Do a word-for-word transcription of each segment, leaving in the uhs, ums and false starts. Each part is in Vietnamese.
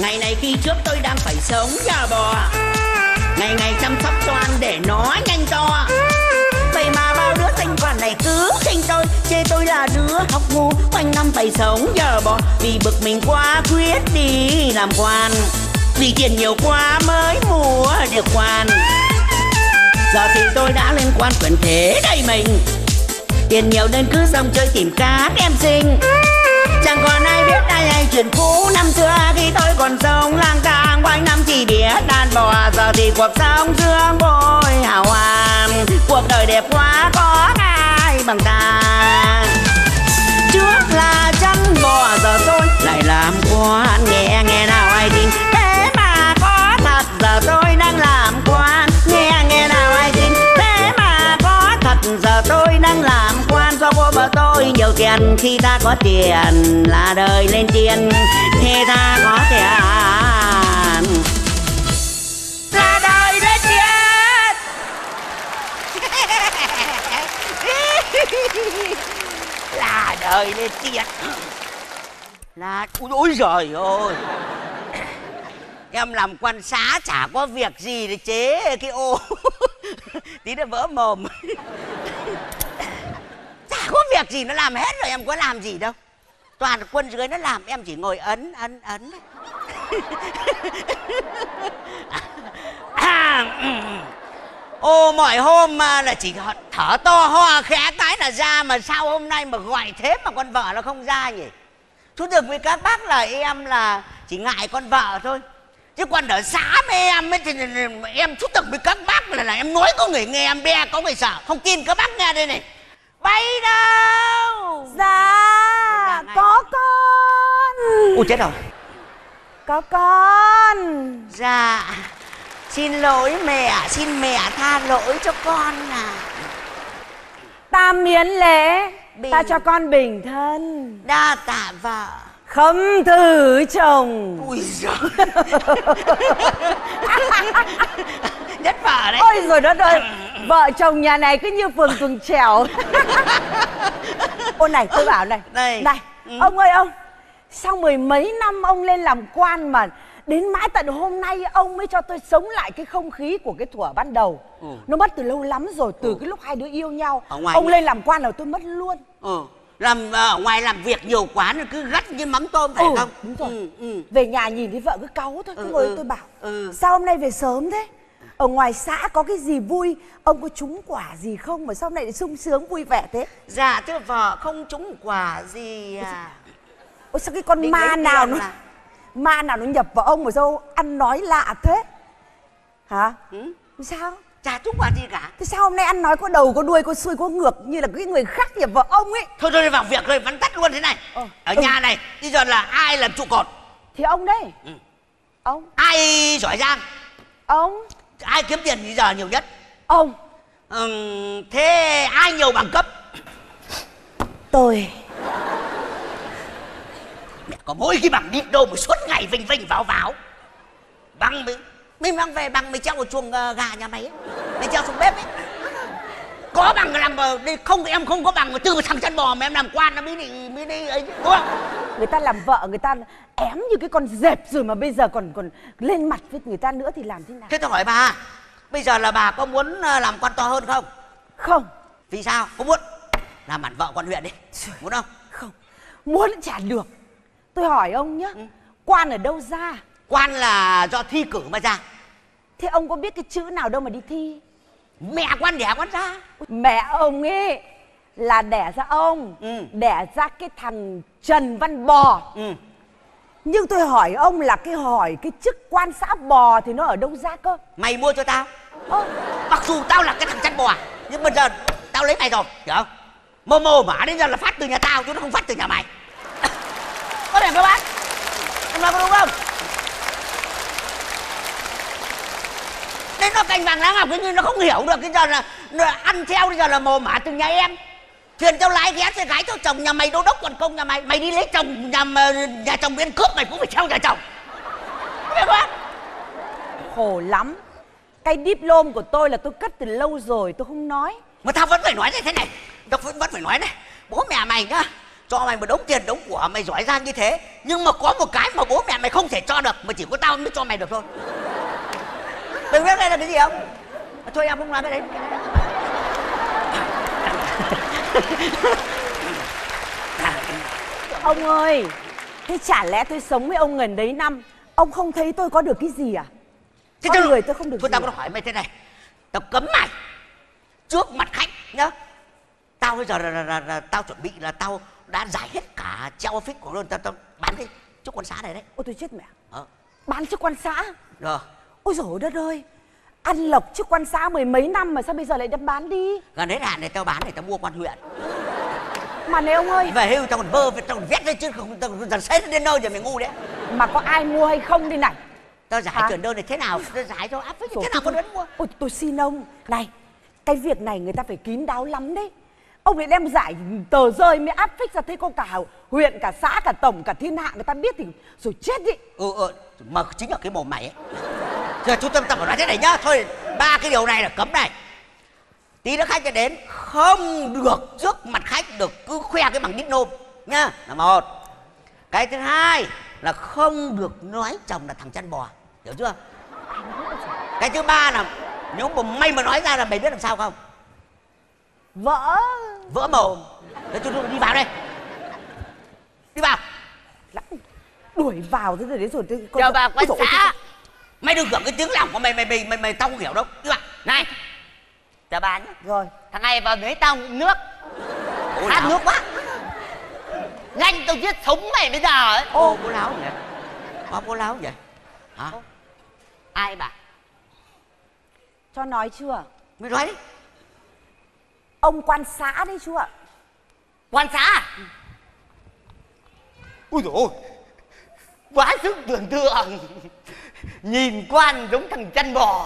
Ngày này khi trước tôi đang phải sống nhờ bò, ngày ngày chăm sóc cho ăn để nó nhanh to. Vậy mà bao đứa thanh quản này cứ khinh tôi, chê tôi là đứa học ngu, quanh năm phải sống nhờ bò. Vì bực mình quá quyết đi làm quan, vì tiền nhiều quá mới mua được quan. Giờ thì tôi đã lên quan quyền thế đầy mình, tiền nhiều nên cứ rong chơi tìm các em xinh. Chẳng còn ai biết ai hay chuyện cũ năm xưa, khi tôi còn sống lang thang quanh năm chỉ biết đàn bò. Giờ thì cuộc sống dương bôi hào hoa, cuộc đời đẹp quá có ai bằng ta. Trước là chăn bò giờ tôi lại làm quan, nghe nghe nào ai tin thế mà có thật. Giờ tôi đang làm quan, nghe nghe nào ai tin thế mà có thật. Giờ tôi đang làm quan do bố vợ tôi nhiều tiền, khi ta có tiền là đời lên tiền, khi ta có tiền là đời lên tiền. Là đời lên tiền là ôi, ôi giời ơi. Em làm quan xá chả có việc gì để chế cái ô tí nó vỡ mồm. Chả có việc gì nó làm hết rồi, em có làm gì đâu. Toàn quân dưới nó làm, em chỉ ngồi ấn ấn ấn. À, ô mọi hôm là chỉ thở to ho khẽ cái là ra, mà sao hôm nay mà gọi thế mà con vợ nó không ra nhỉ? Thú thực với các bác là em là chỉ ngại con vợ thôi, chứ còn ở xã với em ấy thì em thú thực với các bác là, là em nói có người nghe, em be có người sợ. Không tin các bác nghe đây này. Bay đâu? Dạ có con. Ui chết rồi. Có con. Dạ xin lỗi mẹ, xin mẹ tha lỗi cho con à. Tam miến lễ, Bình. ta cho con bình thân. Đa tạ vợ. Khâm thử chồng. Ui giời. Nhất vợ đấy. Ôi rồi đất ơi, vợ chồng nhà này cứ như phường tuồng trèo. Ô này tôi bảo này. Này, này ừ. Ông ơi ông, sau mười mấy năm ông lên làm quan mà đến mãi tận hôm nay ông mới cho tôi sống lại cái không khí của cái thuở ban đầu. Ừ. Nó mất từ lâu lắm rồi, từ ừ. cái lúc hai đứa yêu nhau. Ông lên làm quan là tôi mất luôn. Ừ. Làm ở ngoài làm việc nhiều quá nó cứ gắt như mắm tôm phải ừ, không? Đúng rồi. Ừ, ừ. Về nhà nhìn thấy vợ cứ cáu thôi, cứ ngồi ừ, tôi bảo ừ. sao hôm nay về sớm thế? Ở ngoài xã có cái gì vui, ông có trúng quả gì không mà sao hôm nay lại sung sướng vui vẻ thế? Dạ thưa vợ không trúng quả gì à. Ôi sao cái con Định ma nào nó là... ma nào nó nhập vào ông mà sao ăn nói lạ thế? Hả? Ừ? Sao? Chả trúng quả gì cả. Thế sao hôm nay ăn nói có đầu có đuôi có xuôi có ngược như là cái người khác nhập vào ông ấy? Thôi thôi vào việc rồi, vắn tắt luôn thế này. ờ, Ở ừ. nhà này bây giờ là ai làm trụ cột? Thì ông đấy. ừ. Ông. Ai giỏi giang? Ông. Ai kiếm tiền bây giờ nhiều nhất? Ông. ừ, Thế ai nhiều bằng cấp? Tôi. Mẹ có mỗi cái bằng đi đâu mà suốt ngày vinh vinh vào vào. Bằng mình mình mang về bằng mày treo ở chuồng uh, gà nhà mày ấy. Mày treo xuống bếp ấy. Có bằng làm mà không, em không có bằng mà từ một thằng chăn bò mà em làm quan nó mới đi mới đi ấy chứ, đúng không? Người ta làm vợ người ta ém như cái con dẹp rồi mà bây giờ còn còn lên mặt với người ta nữa thì làm thế nào? Thế tôi hỏi bà, bây giờ là bà có muốn làm quan to hơn không? Không. Vì sao? Có muốn làm hẳn vợ quan huyện đi. Muốn không? Không. Muốn chả được. Tôi hỏi ông nhá, ừ. quan ở đâu ra? Quan là do thi cử mà ra. Thế ông có biết cái chữ nào đâu mà đi thi? Mẹ quan đẻ quan ra. Mẹ ông ấy là đẻ ra ông, ừ. đẻ ra cái thằng Trần Văn Bò. ừ. Nhưng tôi hỏi ông là cái hỏi cái chức quan xã Bò thì nó ở đâu ra cơ? Mày mua cho tao. Ơ. Mặc dù tao là cái thằng chăn bò, nhưng bây giờ tao lấy mày rồi, hiểu không? Mô mô mà đến giờ là phát từ nhà tao chứ nó không phát từ nhà mày. Có thể các bác, em nói có đúng không? Đến nó cành vàng lá ngọc như nó không hiểu được, cái giờ là, là ăn theo bây giờ là mồ mả từ nhà em. Thuyền tao lái ghé xe gái tao chồng nhà mày đô đốc còn công nhà mày, mày đi lấy chồng nhà nhà chồng bên cướp mày cũng phải theo nhà chồng. Có biết không? Khổ lắm. Cái diploma của tôi là tôi cất từ lâu rồi, tôi không nói. Mà tao vẫn phải nói như thế này, tao vẫn, vẫn phải nói này. Bố mẹ mày nhá, cho mày một đống tiền đống của, mày giỏi giang như thế, nhưng mà có một cái mà bố mẹ mày không thể cho được, mà chỉ có tao mới cho mày được thôi. Mày biết đây là cái gì không? Thôi em không nói cái đấy. Ông ơi, thế chả lẽ tôi sống với ông gần đấy năm, ông không thấy tôi có được cái gì à? Thế Con người tôi không được thôi gì tao có à? hỏi mày thế này, tao cấm mày trước mặt khách nhá. Tao bây giờ là, là, là, là tao chuẩn bị là tao đã giải hết cả treo phích của luôn, tao tao bán đi trước quan xã này đấy. Ôi tôi chết mẹ. Ờ. Bán trước quan xã? Rồi. Ôi dồi đất ơi, ăn lộc trước quan xã mười mấy năm mà sao bây giờ lại đem bán đi? Gần đến hạn này tao bán để tao mua quan huyện. Mà này ông ơi, Về hưu tao còn vơ, tao còn vét đấy chứ không, tao còn xếp đến nơi rồi mày ngu đấy. mà có ai mua hay không đi này? Tao giải Hả? chuyển đơn này thế nào, tao giải cho áp phích Rồi, thế nào tôi- con đến mua. Ôi tôi xin ông, này, cái việc này người ta phải kín đáo lắm đấy. Ông ấy đem giải tờ rơi mới áp phích ra, thấy có cả huyện, cả xã, cả tổng, cả thiên hạ người ta biết thì rồi chết đi. Ừ, ừ, mà chính là cái mồm mày ấy. Giờ chú tâm tao phải nói thế này nhá, thôi ba cái điều này là cấm này. Tí nữa khách sẽ đến, không được trước mặt khách được cứ khoe cái bằng đít nôm nhá, là một. Cái thứ hai là không được nói chồng là thằng chăn bò, hiểu chưa? Cái thứ ba là nếu mà mày mà nói ra là mày biết làm sao không? Vỡ. Vỡ mồm. Thế chú đi vào đây. Đi vào. Đuổi vào thế rồi đến rồi. Chào bà quan xã. Mày đừng tưởng cái tiếng lòng của mày mày mày mày, mày tao không hiểu đâu. Đi vào. Này. Chào bà nhé. Rồi. Thằng này vào lấy tao nước. Khát nước quá. Nhanh tao giết sống mày bây giờ ấy. Ô, bố láo nhỉ? Có bố láo vậy? Hả? Ai bà? Cho nói chưa? Mày nói đi. Ông quan xã đấy chú ạ. Quan xã à? Ui dồi ôi, quá sức tưởng tượng. Nhìn quan giống thằng chăn bò.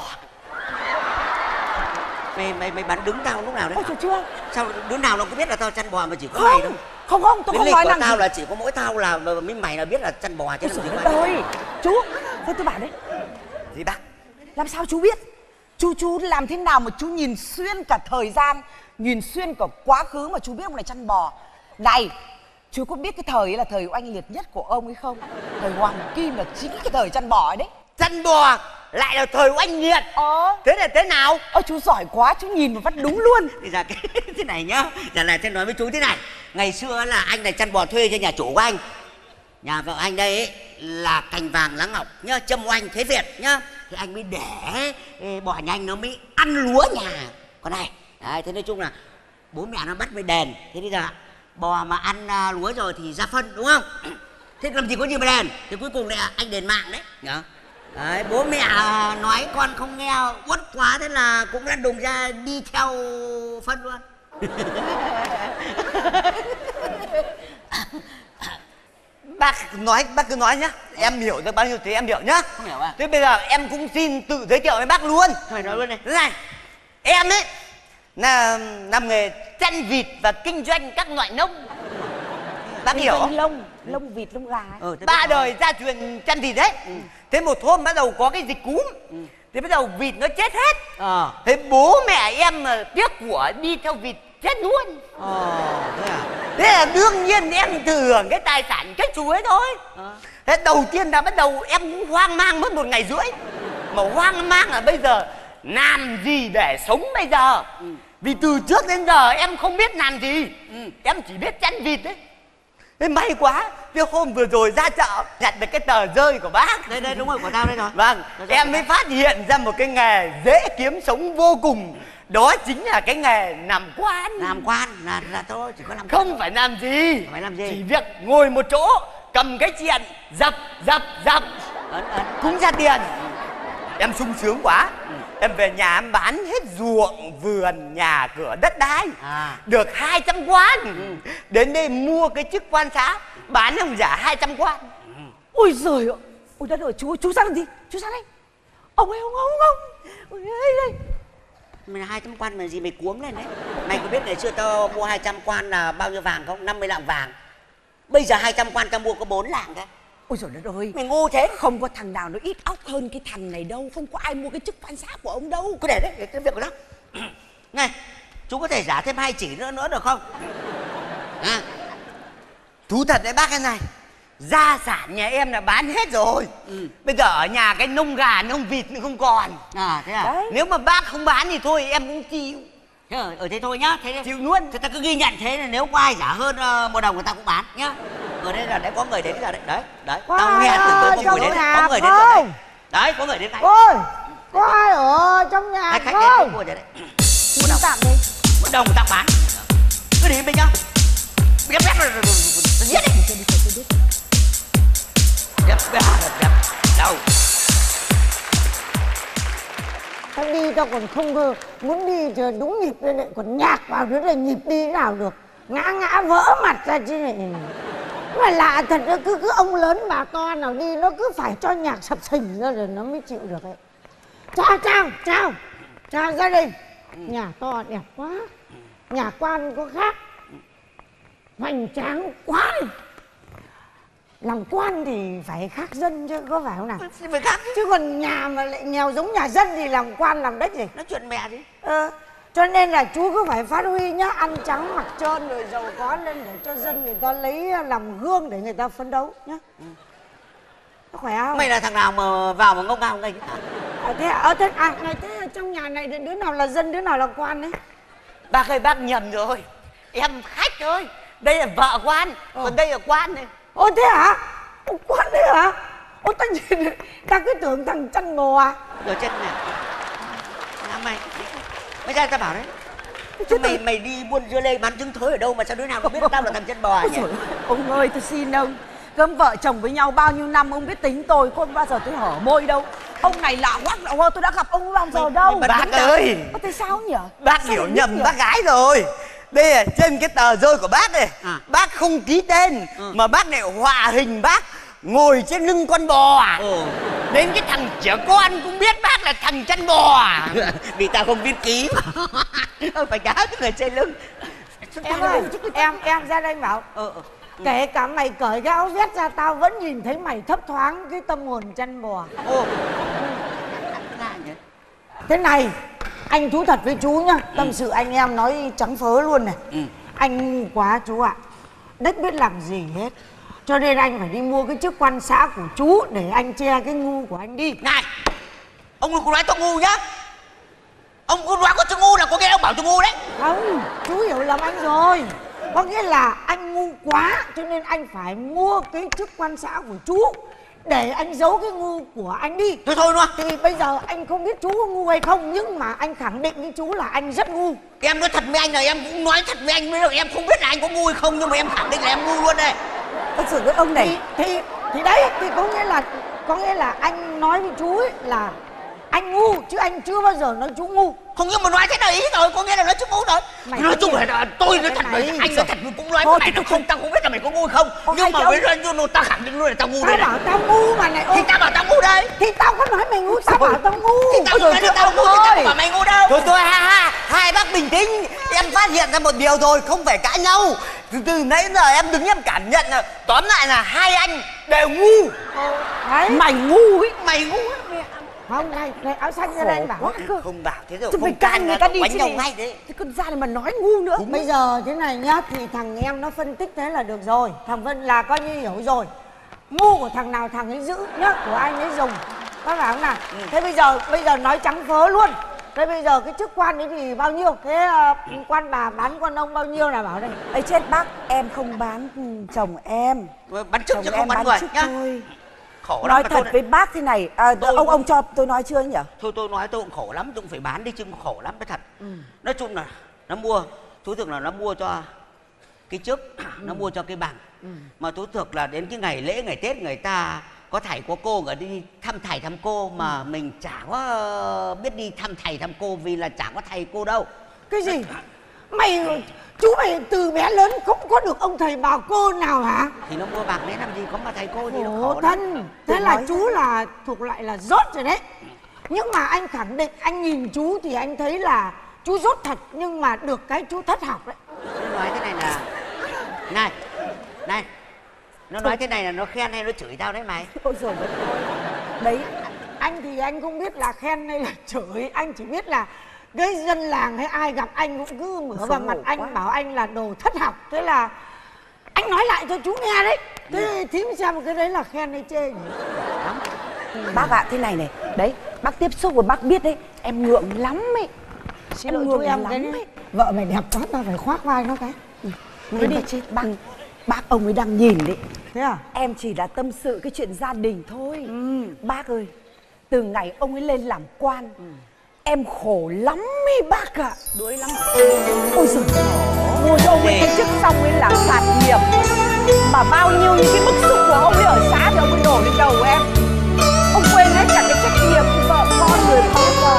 Mày mày mày bắn đứng tao lúc nào đấy? Ôi trời chưa? Sao đứa nào nó cũng biết là tao chăn bò mà chỉ có mày đâu? Không, không, không, tôi Cái không lịch nói của làm tao gì. là chỉ có mỗi tao là mấy mày là biết là chăn bò chứ Ôi làm gì trời có đất ai. ơi, chú, thôi tôi bảo đấy, Gì bác? làm sao chú biết? Chú chú làm thế nào mà chú nhìn xuyên cả thời gian, nhìn xuyên cả quá khứ mà chú biết ông này chăn bò? Này, chú có biết cái thời ấy là thời oanh liệt nhất của ông ấy không? Thời hoàng kim là chính cái thời chăn bò ấy đấy. Chăn bò lại là thời oanh liệt. Ờ. Thế là thế nào? Ôi chú giỏi quá, chú nhìn một phát đúng luôn. Thì ra cái thế này nhá, là là thế nói với chú thế này. Ngày xưa là anh này chăn bò thuê cho nhà chủ của anh. Nhà vợ anh đây ấy, là cành vàng lá ngọc nhá, châm oanh thế Việt nhá. Thì anh mới để ê, bò nhà anh nó mới ăn lúa nhà con này. Đấy, thế nói chung là bố mẹ nó bắt mới đền. Thế bây giờ bò mà ăn à, lúa rồi thì ra phân đúng không? Thế làm gì có gì mà đền. Thì cuối cùng lại anh đền mạng đấy nhá. Đấy, bố mẹ nói con không nghe uất quá, thế là cũng đã đùng ra đi theo phân luôn. Bác nói, bác cứ nói nhá. Em hiểu được bao nhiêu thì em hiểu nhá. Không hiểu à? Thế bây giờ em cũng xin tự giới thiệu với bác luôn. Thôi nói luôn này. Thế này, em ấy là làm nghề chăn vịt và kinh doanh các loại nông. Bác Kinh hiểu doanh không? lông, lông vịt, lông gà ấy. Ừ, thế Ba biết rồi. đời gia truyền chăn vịt đấy. Ừ. Thế một hôm bắt đầu có cái dịch cúm. Ừ. Thế bắt đầu vịt nó chết hết. Ờ. Thế bố mẹ em mà tiếc của đi theo vịt chết luôn. Ờ, thế à? Thế là đương nhiên em thừa hưởng cái tài sản cái chú ấy thôi. Ờ. Thế đầu tiên là bắt đầu em cũng hoang mang mất một ngày rưỡi. Mà hoang mang là bây giờ làm gì để sống bây giờ. Ừ. Vì từ trước đến giờ em không biết làm gì. Ừ. Em chỉ biết chăn vịt đấy. Thế may quá, cái hôm vừa rồi ra chợ nhặt được cái tờ rơi của bác. Đây đây đúng rồi, của tao đây rồi. Vâng, Tờ rơi em của mới bác. phát hiện ra một cái nghề dễ kiếm sống vô cùng. Đó chính là cái nghề làm quan. Làm quan là là thôi, chỉ có làm Không phải làm gì. Phải làm gì? Chỉ việc ngồi một chỗ, cầm cái chèn, dập, dập, dập, ấn ấn. cũng ra tiền. Em sung sướng quá. Em về nhà em bán hết ruộng, vườn, nhà cửa, đất đai. À. Được hai trăm quan. Đến đây mua cái chức quan xã, bán ông giả hai trăm quan. Ôi giời ơi, ôi đất ơi, chú, chú sang làm gì? Chú sang đây. Ông ơi, ông, ông, ông. Ôi, đây, đây. Mày hai trăm quan mà gì mày cuống lên đấy. Mày có biết ngày xưa tao mua hai trăm quan là bao nhiêu vàng không? năm mươi lạng vàng. Bây giờ hai trăm quan tao mua có bốn lạng thôi. Ôi giời đất ơi. Mày ngu thế. Không có thằng nào nó ít óc hơn cái thằng này đâu. Không có ai mua cái chức quan xã của ông đâu. Cứ để đấy, để cái việc của nó. Này, chú có thể giả thêm hai chỉ nữa nữa được không? À, Thú thật đấy bác cái này, gia sản nhà em là bán hết rồi. Ừ. Bây giờ ở nhà cái nông gà nông vịt cũng không còn. À thế à? Đấy. Nếu mà bác không bán thì thôi em cũng chịu. Thế ở, ở thế thôi nhá. Thế chịu luôn. Thế ta cứ ghi nhận thế là nếu có ai giả hơn uh, một đồng người ta cũng bán nhá. Ở đây là đấy có người đến giờ đấy. Đấy, đấy. Có Tao nghe từ từ có người đến, có người đến rồi đấy. Đấy, có người đến ngay. Ôi, có ai ở trong nhà Khách không? khách đến mua đấy. Một đồng tạm đi. Một đồng người ta bán. Cứ đi bên nhá. Biết biết rồi, giết đi. Đẹp, đẹp, đẹp. Đâu? Tao đi tao còn không ngờ, muốn đi thì đúng nhịp đây lại còn nhạc vào nữa là nhịp đi nào được. Ngã ngã vỡ mặt ra chứ này. Mà lạ thật, nó cứ cứ ông lớn bà to nào đi nó cứ phải cho nhạc sập sình ra rồi nó mới chịu được ấy. Chào chào chào chào gia đình. Nhà to đẹp quá, nhà quan có khác, hoành tráng quá. Làm quan thì phải khác dân chứ có phải không nào? Phải khác chứ. Chứ còn nhà mà lại nghèo giống nhà dân thì làm quan làm đất gì? Nói chuyện mẹ đi. Ờ, cho nên là chú cứ phải phát huy nhá, ăn trắng mặc trơn rồi giàu có lên để cho dân người ta lấy làm gương để người ta phấn đấu nhá. Ừ. Có khỏe không? Mày là thằng nào mà vào mà ngông ngao ngay cái hả? À, thế ở thế à, này thế trong nhà này đứa nào là dân đứa nào là quan đấy? Bác ơi bác nhầm rồi. Em khách thôi. Đây là vợ quan, ờ. Còn đây là quan này. Ồ thế hả? Ồ, quan đấy hả? Ồ ta nhìn, ta cứ tưởng thằng chăn bò à? Rồi chết nè. À, mày, mày ra tao bảo đấy. Chứ mày mày đi buôn dưa lê bán trứng thối ở đâu mà sao đứa nào cũng biết tao là thằng chân bò nhỉ? Ông ơi tôi xin ông, cơm vợ chồng với nhau bao nhiêu năm ông biết tính tôi, không bao giờ tôi hở môi đâu. Ông này lạ quá, lạ quá, tôi đã gặp ông bao giờ đâu. Bác ơi, có tại sao nhỉ? Bác sao hiểu nhầm bác gái rồi. Đây là trên cái tờ rơi của bác này, à. Bác không ký tên, ừ. Mà bác lại họa hình bác ngồi trên lưng con bò. Ừ. Đến cái thằng trẻ con cũng biết bác là thằng chăn bò. Vì tao không biết ký mà. Phải cá cái người trên lưng. Em ơi, em em ra đây bảo. Ừ, ừ. Kể cả mày cởi cái áo vest ra tao vẫn nhìn thấy mày thấp thoáng cái tâm hồn chăn bò. Ồ. Thế này, anh thú thật với chú nhá, tâm ừ. sự anh em nói trắng phớ luôn này. Ừ. Anh ngu quá chú ạ. À. Đất biết làm gì hết. Cho nên anh phải đi mua cái chức quan xã của chú để anh che cái ngu của anh đi. Này, ông đừng có nói tôi ngu nhá. Ông có nói có tôi ngu là có nghe ông bảo tôi ngu đấy. Không, chú hiểu lầm anh rồi. Có nghĩa là anh ngu quá cho nên anh phải mua cái chức quan xã của chú để anh giấu cái ngu của anh đi. Thôi thôi luôn. Thì bây giờ anh không biết chú có ngu hay không, nhưng mà anh khẳng định với chú là anh rất ngu. Em nói thật với anh là em cũng nói thật với anh, bây em không biết là anh có ngu hay không, nhưng mà em khẳng định là em ngu luôn đây. Thật sự với ông này thì, thì thì đấy thì có nghĩa là có nghĩa là anh nói với chú ấy là anh ngu chứ anh chưa bao giờ nói chú ngu. Không, nhưng mà nói thế nào ý rồi, có nghĩa là nói chú ngu rồi. Mày nói chung là tôi nói thật với anh, nói thật cũng nói với mày là không, tao không biết là mày có ngu không. Nhưng mà với anh tao khẳng định luôn là tao ngu đây. Tao bảo tao ngu mà này. Thì tao bảo tao ngu đây. Thì tao có nói mày ngu, tao bảo tao ngu. Thì tao nói là tao ngu thì tao bảo mày ngu đâu. Thôi thôi ha ha, hai bác bình tĩnh. Em phát hiện ra một điều rồi, không phải cãi nhau. Từ từ nãy giờ em đứng em cảm nhận là tóm lại là hai anh đều ngu. Đấy. Mày ngu ấy, mày ngu ấy. Không, này, này áo xanh ra đây anh bảo. Không, không bảo thế rồi. Chứ phải can người ta đi chứ ngay đấy. Thế con ra này mà nói ngu nữa. Đúng. Bây giờ thế này nhá, thì thằng em nó phân tích thế là được rồi. Thằng Vân là coi như hiểu rồi. Ngu của thằng nào thằng ấy giữ nhá, của anh ấy dùng. Có phải không nào? Ừ. Thế bây giờ bây giờ nói trắng phớ luôn. Thế bây giờ cái chức quan ấy thì bao nhiêu? Thế uh, quan bà bán quan ông bao nhiêu là bảo đây? Ấy chết bác, em không bán chồng em. Bán chức chứ không bán người nhá. Thôi. Khổ nói thật với này. Bác thế này, à, tôi... ông ông cho tôi nói chưa nhỉ? Thôi tôi nói tôi cũng khổ lắm, tôi cũng phải bán đi chứ khổ lắm cái thật. Ừ. Nói chung là nó mua, thú thực là nó mua cho cái chức, ừ. Nó mua cho cái bằng. Ừ. Mà thú thực là đến cái ngày lễ ngày Tết người ta có thầy có cô người đi thăm thầy thăm cô mà ừ. Mình chả có biết đi thăm thầy thăm cô vì là chả có thầy cô đâu. Cái gì? Mày chú mày từ bé lớn không có được ông thầy bà cô nào hả? Thì nó mua bạc đấy làm gì có mà thầy cô gì đâu. Khổ thân. Thế là chú là thuộc loại là dốt rồi đấy. Nhưng mà anh khẳng định anh nhìn chú thì anh thấy là chú dốt thật, nhưng mà được cái chú thất học đấy. Nó nói thế này là này này nó nói thế này là nó khen hay nó chửi tao đấy mày? Ôi giời ơi. Đấy, anh thì anh không biết là khen hay là chửi, anh chỉ biết là cái dân làng hay ai gặp anh cũng cứ mở vào mặt anh quá. Bảo anh là đồ thất học. Thế là anh anh nói lại cho chú nghe đấy. Thế thím xem cái đấy là khen hay chê nhỉ? Bác ạ, à, thế này này, đấy, bác tiếp xúc và bác biết đấy, em ngượng lắm ấy. Xin lỗi chú em cái đấy. Vợ mày đẹp quá, tao phải khoác vai nó cái. Cứ đi chết bác. Bác ông ấy đang nhìn đấy. Thế à? Em chỉ là tâm sự cái chuyện gia đình thôi. Ừ. Bác ơi, từ ngày ông ấy lên làm quan, ừ. em khổ lắm ấy bác ạ. À. Đuối lắm. Ôi giời, ngồi ông ấy cái chức xong ấy là sạt nghiệp. Mà bao nhiêu những cái bức xúc của ông ấy ở xã thì ông ấy đổ lên đầu em. Ông quên hết cả cái trách nhiệm của vợ con người con vợ.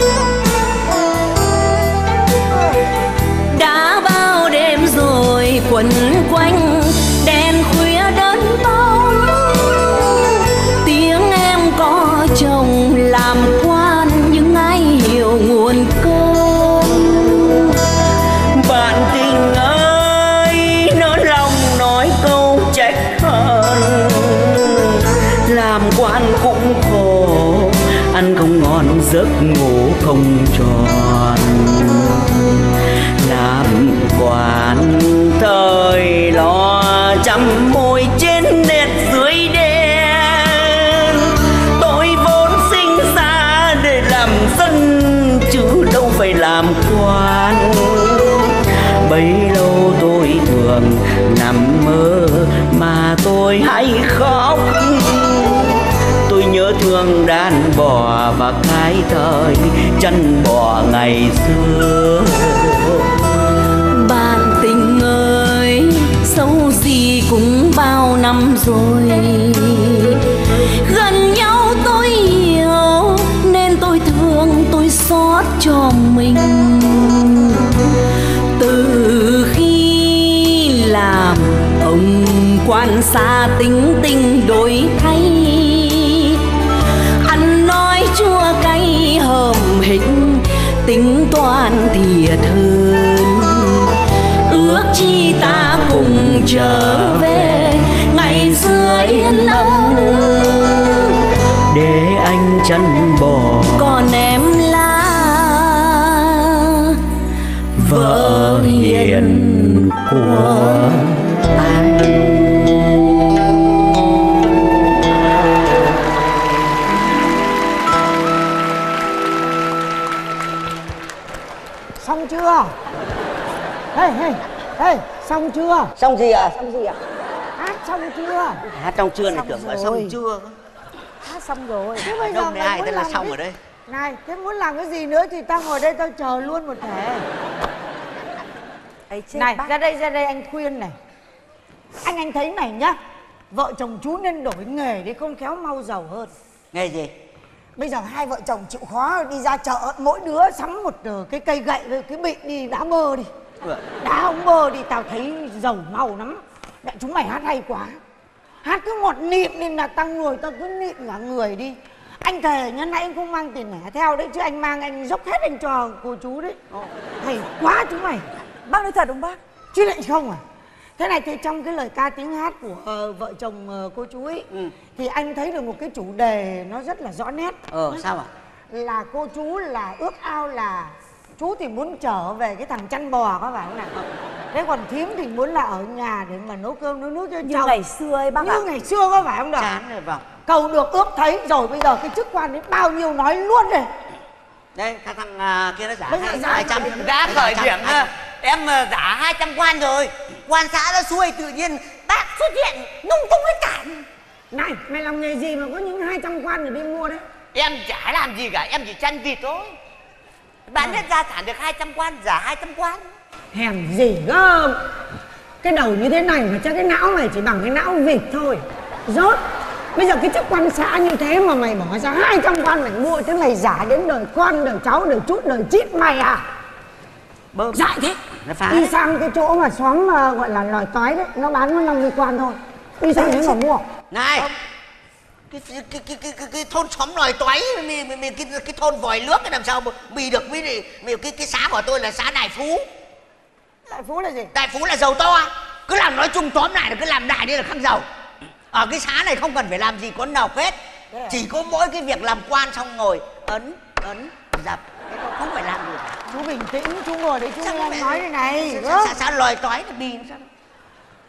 Đã bao đêm rồi quẩn quanh đèn khuya đến bóng, tiếng em có chồng làm quan nhưng ai hiểu nguồn cơn. Bạn tình ơi, nỡ lòng nói câu trách hận, làm quan cũng khổ, ăn không ngon giấc ngủ không tròn. Làm quan thời lo chăm môi trên nét dưới đen, tôi vốn sinh ra để làm dân chứ đâu phải làm quan. Bấy lâu tôi thường nằm mơ mà tôi hay khóc, tôi nhớ thương đàn bò và cái thời chân bò ngày xưa. Bạn tình ơi, dẫu gì cũng bao năm rồi, gần nhau tôi hiểu nên tôi thương tôi xót cho mình. Từ khi làm ông quan xa tính tình đổi thay, ăn nói chua cay hờm hịch, tính toán thiệt hơn. Ước chi ta cùng trở về ngày xưa yên ấm, để anh chăn bò còn em là vợ hiền của anh. Xong chưa? Hey, hey, hey, xong chưa? Xong gì ạ? À? Xong gì ạ? Hát xong chưa? Hát xong chưa này, tưởng là xong rồi. chưa. Hát xong rồi. Thế bây giờ Đông này ai muốn thế là làm xong cái... ở đây. Này, thế muốn làm cái gì nữa thì tao ngồi đây tao chờ luôn một thể. Ấy chết Này, bác. ra đây, ra đây anh khuyên này. Anh anh thấy này nhá, vợ chồng chú nên đổi nghề để không khéo mau giàu hơn. Nghề gì? Bây giờ hai vợ chồng chịu khó đi ra chợ, mỗi đứa sắm một cái cây gậy với cái bị đi đá bơ đi. Ừ. Đá ông bơ đi, tao thấy giàu mau lắm. Mẹ chúng mày hát hay quá. Hát cứ ngọt nịm nên là tao ngồi tao cứ nịm cả người đi. Anh thề nhân nãy anh không mang tiền lẻ theo đấy, chứ anh mang anh dốc hết anh cho cô chú đấy. Hay quá chúng mày. Bác nói thật không bác? Chứ lại không à? Thế này thì trong cái lời ca tiếng hát của uh, vợ chồng uh, cô chú ấy, ừ. thì anh thấy được một cái chủ đề nó rất là rõ nét. Ờ sao ạ? À? Là cô chú là ước ao là chú thì muốn trở về cái thằng chăn bò, có phải không nào? Thế còn thím thì muốn là ở nhà để mà nấu cơm nấu nước cho Như chồng. ngày xưa ấy bác Như ạ. ngày xưa có phải không được? Chán rồi vào. Cầu được ước thấy rồi, bây giờ cái chức quan ấy bao nhiêu nói luôn rồi. Đây thằng, thằng uh, kia nó giả hai trăm. Đã khởi điểm uh, em uh, giả hai trăm quan rồi. Quan xã nó xuôi tự nhiên bác xuất hiện lung tung hết cả. Này, mày làm nghề gì mà có những hai trăm quan để đi mua đấy? Em chả làm gì cả, em chỉ chăn vịt thôi. Bán hết gia sản được hai trăm quan, giả hai trăm quan. Hèn gì cơ. Cái đầu như thế này mà chắc cái não mày chỉ bằng cái não vịt thôi. Rốt. Bây giờ cái chức quan xã như thế mà mày bỏ ra hai trăm quan mày mua, thế mày giả đến đời con, đời cháu, đời chút, đời chít mày à? Bơm. Dại thế. Đi đấy. Sang cái chỗ mà xóm uh, gọi là lòi tói đấy, nó bán có năm mươi quan thôi. Đi sang đấy mà mua. Này, cái cái cái cái cái, cái thôn xóm lòi tói, mình mình cái cái thôn vòi nước cái làm sao mà bì được với này, cái cái xã của tôi là xã Đại Phú. Đại Phú là gì? Đại Phú là giàu to, cứ làm nói chung tóm lại là cứ làm đại đi là khăng giàu. Ở cái xã này không cần phải làm gì có nào hết, chỉ có mỗi cái việc làm quan xong ngồi ấn ấn dập, không phải làm gì cả. Chú bình tĩnh, chú ngồi đấy chú nghe anh nói đây này. Sao, sao, sao lòi tói là bì sao?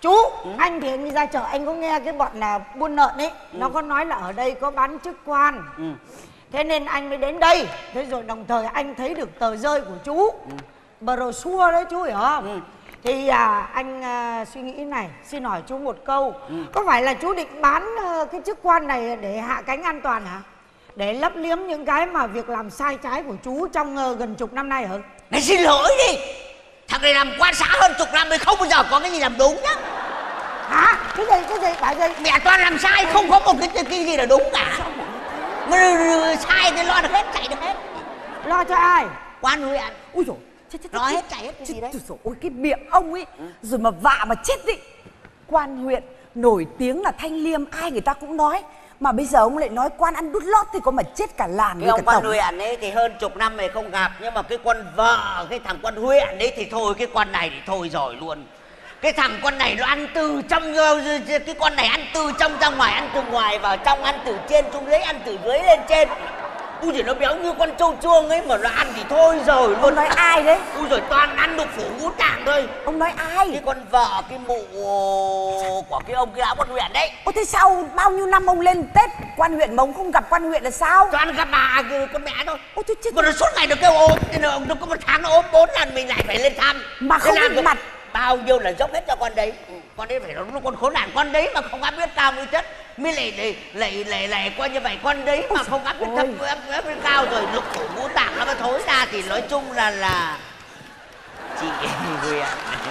Chú, ừ. anh thì anh đi ra chợ anh có nghe cái bọn là buôn lợn ấy, ừ. nó có nói là ở đây có bán chức quan. Ừ. Thế nên anh mới đến đây. Thế rồi đồng thời anh thấy được tờ rơi của chú, ừ. brochure đấy chú hiểu không? Ừ. Thì à, anh à, suy nghĩ này, xin hỏi chú một câu, ừ. có phải là chú định bán uh, cái chức quan này để hạ cánh an toàn hả? Để lấp liếm những cái mà việc làm sai trái của chú trong uh, gần chục năm nay hả? Này xin lỗi đi, thằng này làm quan xã hơn chục năm rồi không bao giờ có cái gì làm đúng nhá. Hả? Cái gì, cái gì, bà gì? Mẹ toàn làm sai, không có một cái, cái, cái gì là đúng cả. Mà sai thì lo được hết, chạy được hết. Lo cho ai? Quan huyện. Ui dồi, chết chết lo hết, chạy hết cái gì đấy. Ôi cái miệng ông ấy, ừ. rồi mà vạ mà chết đi. Quan huyện nổi tiếng là thanh liêm, ai người ta cũng nói. Mà bây giờ ông lại nói quan ăn đút lót thì có mà chết cả làng. Cái ông quan huyện ấy thì hơn chục năm rồi không gặp. Nhưng mà cái con vợ, cái thằng quan huyện ấy thì thôi, cái con này thì thôi rồi luôn. Cái thằng con này nó ăn từ trong, cái con này ăn từ trong ra ngoài, ăn từ ngoài vào trong, ăn từ trên xuống dưới, ăn từ dưới lên trên. Ui giời, nó béo như con trâu chuông ấy mà nó ăn thì thôi rồi luôn. Ông nói ai đấy? Ui giời, toàn ăn đục phủ ngũ tạng thôi. Ông nói ai? Cái con vợ, cái mụ của cái ông cái lão quan huyện đấy. Ô thế sao bao nhiêu năm ông lên Tết quan huyện mà ông không gặp quan huyện là sao? Toàn gặp bà con mẹ thôi. Ô thế chết. Mà nó suốt ngày nó kêu ốm, nó, nó có một tháng nó ốm bốn lần mình lại phải lên thăm. Mà không biết mặt. Bao nhiêu là dốc hết cho con đấy. Con đấy phải nó con khốn nạn, con đấy mà không áp biết cao mới chất. Mới lại lại lại lại lại coi như vậy, con đấy mà không áp biết thấp áp, áp biết cao rồi lục phủ ngũ tạng nó mới thối ra thì nói chung là là chị huyện.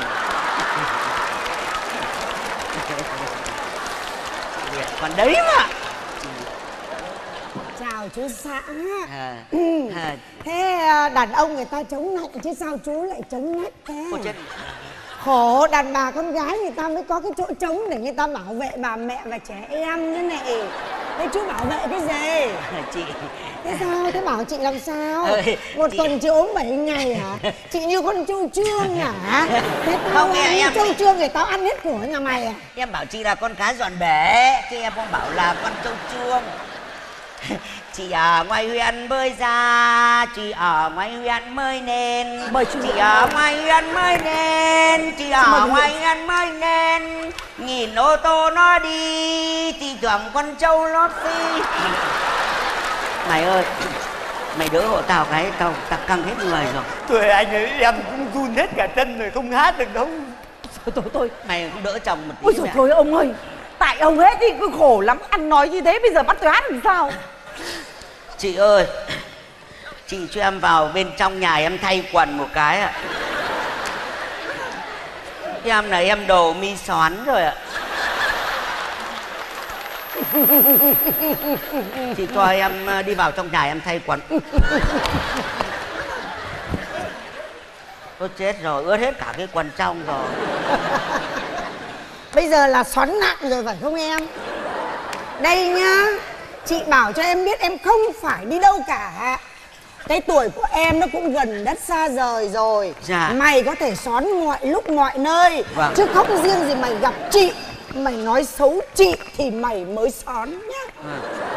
Còn đấy mà. Chào chú xã. À, ừ. à. Thế đàn ông người ta chống nạnh chứ sao chú lại chống nách thế? Ôi chết. Khổ đàn bà con gái người ta mới có cái chỗ trống để người ta bảo vệ bà mẹ và trẻ em thế này. Thế chú bảo vệ cái gì? Chị. Thế sao? Thế bảo chị làm sao? Ừ, một chị... tuần chị ốm bảy ngày hả? Chị như con trâu trương hả? Thế tao không, là em, như em... trâu trương thì tao ăn hết của nhà mày à? Em bảo chị là con cá dọn bể, chứ em không bảo là con trâu trương. Chị ở ngoài huyện bơi ra, chị ở ngoài huyện mới nên. Chị ở ngoài huyện mới nên, chị ở ngoài huyện mới nên. Nhìn ô tô nó đi, chị tưởng con trâu nó phi. Mày ơi, mày đỡ hộ tao cái, tao tao căng hết người rồi. Thôi anh ấy, em cũng run hết cả chân rồi, không hát được đâu. Thôi thôi thôi, mày cũng đỡ chồng một tí. Ôi dồi thôi ông ơi, tại ông hết đi, cứ khổ lắm, ăn nói như thế bây giờ bắt tôi hát làm sao? Chị ơi, chị cho em vào bên trong nhà em thay quần một cái ạ. Em này em đồ mi xoắn rồi ạ. Chị cho em đi vào trong nhà em thay quần. Tôi chết rồi, ướt hết cả cái quần trong rồi. Bây giờ là xoắn nặng rồi phải không em? Đây nhá, chị bảo cho em biết em không phải đi đâu cả. Cái tuổi của em nó cũng gần đất xa rời rồi. Dạ. Mày có thể xón mọi lúc mọi nơi. Vâng. Chứ không riêng gì mày gặp chị, mày nói xấu chị thì mày mới xón nhá. Vâng.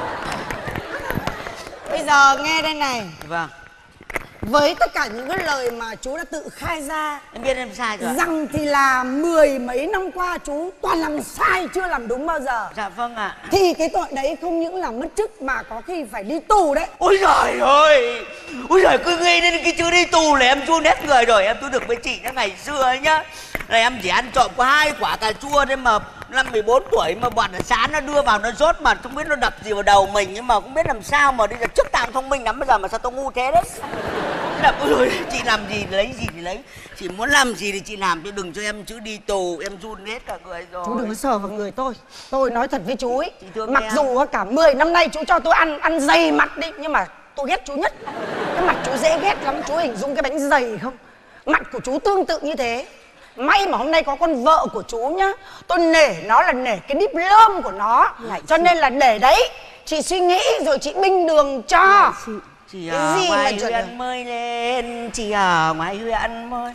Bây giờ nghe đây này. Vâng. Với tất cả những cái lời mà chú đã tự khai ra, em biết em sai rồi. rằng thì là mười mấy năm qua chú toàn làm sai chưa làm đúng bao giờ. Dạ vâng ạ. Thì cái tội đấy không những là mất chức mà có khi phải đi tù đấy. Ôi giời ơi, ôi giời, cứ nghĩ đến cái chữ đi tù là em run hết người rồi. Em tôi được với chị ngày xưa ấy nhá, là em chỉ ăn trộm có hai quả cà chua đấy mà năm mười bốn tuổi mà bọn sáng nó đưa vào nó rốt mà không biết nó đập gì vào đầu mình, nhưng mà không biết làm sao mà đi là trước tạm thông minh lắm bây giờ mà sao tôi ngu thế đấy. Là ôi rồi chị làm gì lấy gì thì lấy, chị muốn làm gì thì chị làm, chứ đừng cho em chữ đi tù, em run hết cả người rồi. Chú đừng có sờ vào người tôi. Tôi nói thật với chú ấy, mặc em. dù cả mười năm nay chú cho tôi ăn ăn dày mặt đi, nhưng mà tôi ghét chú nhất. Cái mặt chú dễ ghét lắm, chú hình dung cái bánh dày không? Mặt của chú tương tự như thế. May mà hôm nay có con vợ của chú nhá, tôi nể nó là nể cái đít lơm của nó. Lại cho chị. Nên là để đấy chị suy nghĩ rồi chị minh đường cho. Chị, chị ở ngoài huyện mới lên, chị ở ngoài huyện mới.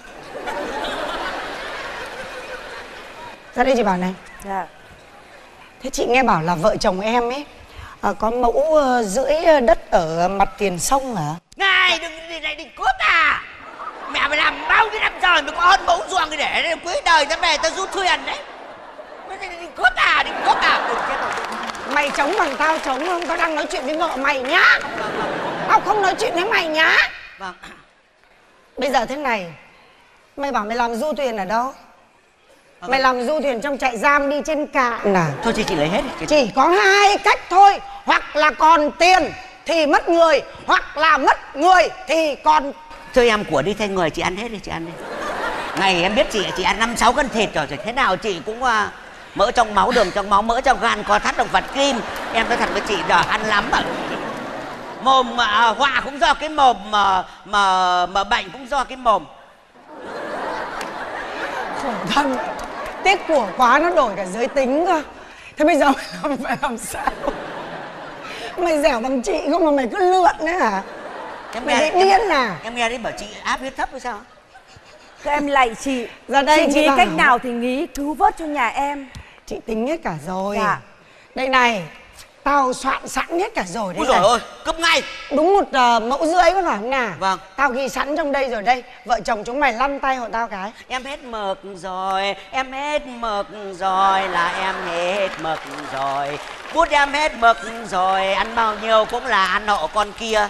Ra đây chị bảo này. Dạ. Thế chị nghe bảo là vợ chồng em ấy à, có mẫu uh, rưỡi đất ở mặt tiền sông hả? Này, đừng đi này, đừng cướp à. Mẹ mày làm bao nhiêu năm trời mới có hơn mẫu ruộng để cuối đời ta về ta rút thuyền đấy. cướp à, định cướp à. Ôi, chết rồi. Mày chống bằng tao chống không? Tao đang nói chuyện với vợ mày nhá. Tao không nói chuyện với mày nhá. Vâng. Bây giờ thế này, mày bảo mày làm du thuyền ở đâu? À, mày làm du thuyền trong trại giam đi trên cạn à? Thôi chị, chị lấy hết đi. Chị... Chỉ có hai cách thôi. Hoặc là còn tiền thì mất người, hoặc là mất người thì còn... Thôi em của đi thay người, chị ăn hết đi, chị ăn đi. Ngày em biết chị, chị ăn năm sáu cân thịt rồi, thì thế nào chị cũng uh, mỡ trong máu, đường trong máu, mỡ trong gan, co thắt động vật kim. Em nói thật với chị, giờ ăn lắm mà. Mồm mà uh, họa cũng do cái mồm, mà mà mà bệnh cũng do cái mồm. Khổ thân, tiếc của quá nó đổi cả giới tính cơ. Thế bây giờ mày làm, phải làm sao? Mày dẻo bằng chị không mà mày cứ lượn đấy hả? Em mày nghe, bị điên à? Em nghe đấy bảo chị áp huyết thấp hay sao? Các em lạy chị. Ra đây chị chị nghĩ bảo. cách nào thì nghĩ cứu vớt cho nhà em. Chị tính hết cả rồi. Dạ. Đây này, tao soạn sẵn hết cả rồi đấy. Ôi dồi ôi, cướp ngay. Đúng một uh, mẫu rưỡi có phải không nào? Vâng. Tao ghi sẵn trong đây rồi đây. Vợ chồng chúng mày lăn tay hộ tao cái. Em hết mực rồi, em hết mực rồi, là em hết mực rồi. Bút em hết mực rồi, ăn bao nhiêu cũng là ăn nộ con kia.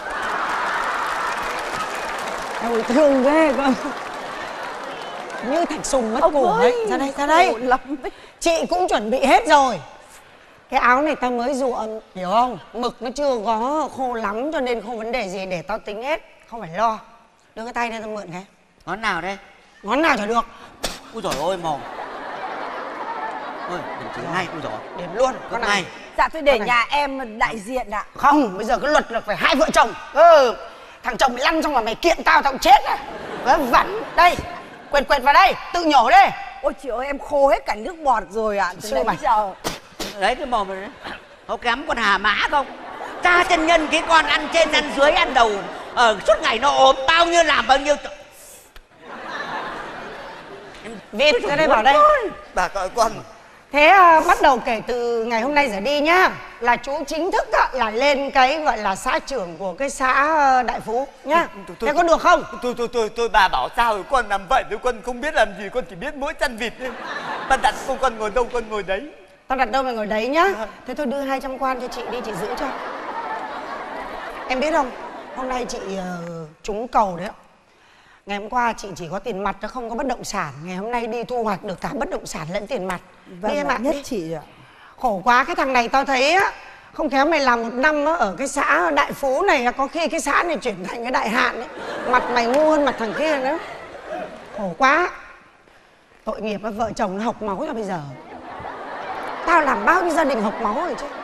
Ôi thương ghê cơ. Như thạch sùng mất cổ ấy. Ra đây, ra đây. Chị cũng chuẩn bị hết rồi. Cái áo này tao mới ruộng, hiểu không? Mực nó chưa có khô lắm cho nên không vấn đề gì, để tao tính hết. Không phải lo. Đưa cái tay đây tao mượn cái. Ngón nào đây? Ngón nào chả được. Ui dồi ôi mồm. Ôi, điểm chỉ ngay, ui dồi. Điểm luôn, con này. này. Dạ tôi để nhà em đại diện ạ. Không, bây giờ cái luật là phải hai vợ chồng. Ừ, thằng chồng mày lăn xong là mày kiện tao, tao cũng chết à. Vớ vẩn, đây, quệt quệt vào đây, tự nhổ đây. Ôi chị ơi, em khô hết cả nước bọt rồi ạ. Sư mày. Giờ Đấy cái mồm này đấy. Có kém con hà mã không? Cha chân nhân cái con ăn trên ăn dưới ăn đầu, ờ, suốt ngày nó ốm, bao nhiêu làm bao nhiêu. Vịt ra đây bảo đây. Bà gọi con. Thế à, bắt đầu kể từ ngày hôm nay trở đi nhá, là chú chính thức à, là lên cái gọi là xã trưởng của cái xã Đại Phú nhá. Thế có được không? Tôi tôi tôi tôi bà bảo sao rồi con làm vậy thì con không biết làm gì, con chỉ biết mỗi chăn vịt thôi. Bà đặt con con ngồi đâu con ngồi đấy. Tao đặt đâu mày ngồi đấy nhá. Thế thôi đưa hai trăm quan cho chị đi, chị giữ cho. Em biết không, hôm nay chị uh, trúng cầu đấy ạ. Ngày hôm qua chị chỉ có tiền mặt chứ không có bất động sản. Ngày hôm nay đi thu hoạch được cả bất động sản lẫn tiền mặt. vâng, đi em ạ, nhất đi. chị ạ. Khổ quá, cái thằng này tao thấy á, không khéo mày làm một năm á, ở cái xã Đại Phú này, có khi cái xã này chuyển thành cái Đại Hạn ấy. Mặt mày ngu hơn mặt thằng kia nữa. Khổ quá. Tội nghiệp á, vợ chồng nó hộc máu cho bây giờ. Tao làm bao nhiêu gia đình hộc máu rồi chứ.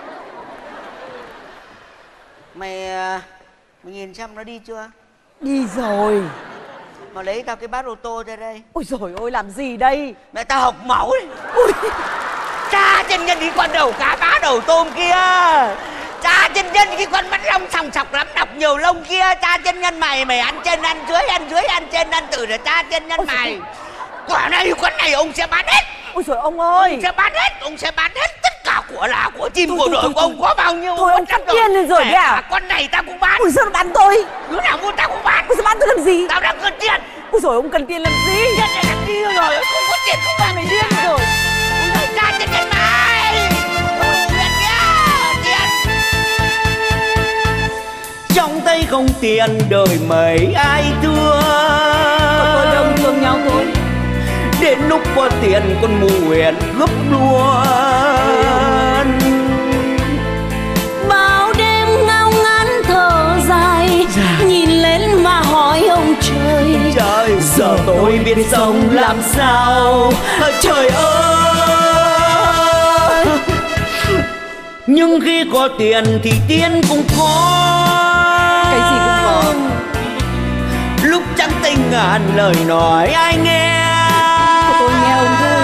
Mày, mày nhìn xem nó đi chưa? Đi rồi. Mà lấy tao cái bát ô tô ra đây. Ôi dồi ôi, làm gì đây? Mẹ tao học máu ấy. Ui. Cha chân nhân cái con đầu cá bá đầu tôm kia. Cha chân nhân cái con mắt lông sòng sọc lắm, đọc nhiều lông kia. Cha chân nhân mày, mày ăn trên ăn dưới, ăn dưới ăn trên ăn tử là cha chân nhân mày. Quả này con này ông sẽ bán hết. Ôi trời ông ơi, ông sẽ bán hết, ông sẽ bán hết tất cả của là của chim của đội của ông có bao nhiêu. Thôi ông phát điên lên rồi đấy à? Con này tao cũng bán. Ôi sao nó bán tôi? Đứa nào mua tao cũng bán. Ôi sao bán tôi làm gì? Tao đang cần tiền. Ôi trời, ông cần tiền làm gì? Tiền này làm gì rồi, không có tiền không bán. Mày điên rồi. Ôi cha chân nhân mày. Tiền kia, tiền. Trong tay không tiền đời mấy ai thương. Tôi đông thương nhau thôi. Đến lúc có tiền con mù huyền gấp luôn. Bao đêm ngao ngán thở dài, dạ. Nhìn lên mà hỏi ông trời, trời giờ tôi biết sống làm sao. Trời ơi. Nhưng khi có tiền thì tiền cũng có. Cái gì cũng có. Lúc trắng tình ngàn lời nói ai nghe. Tôi nghe ông thôi.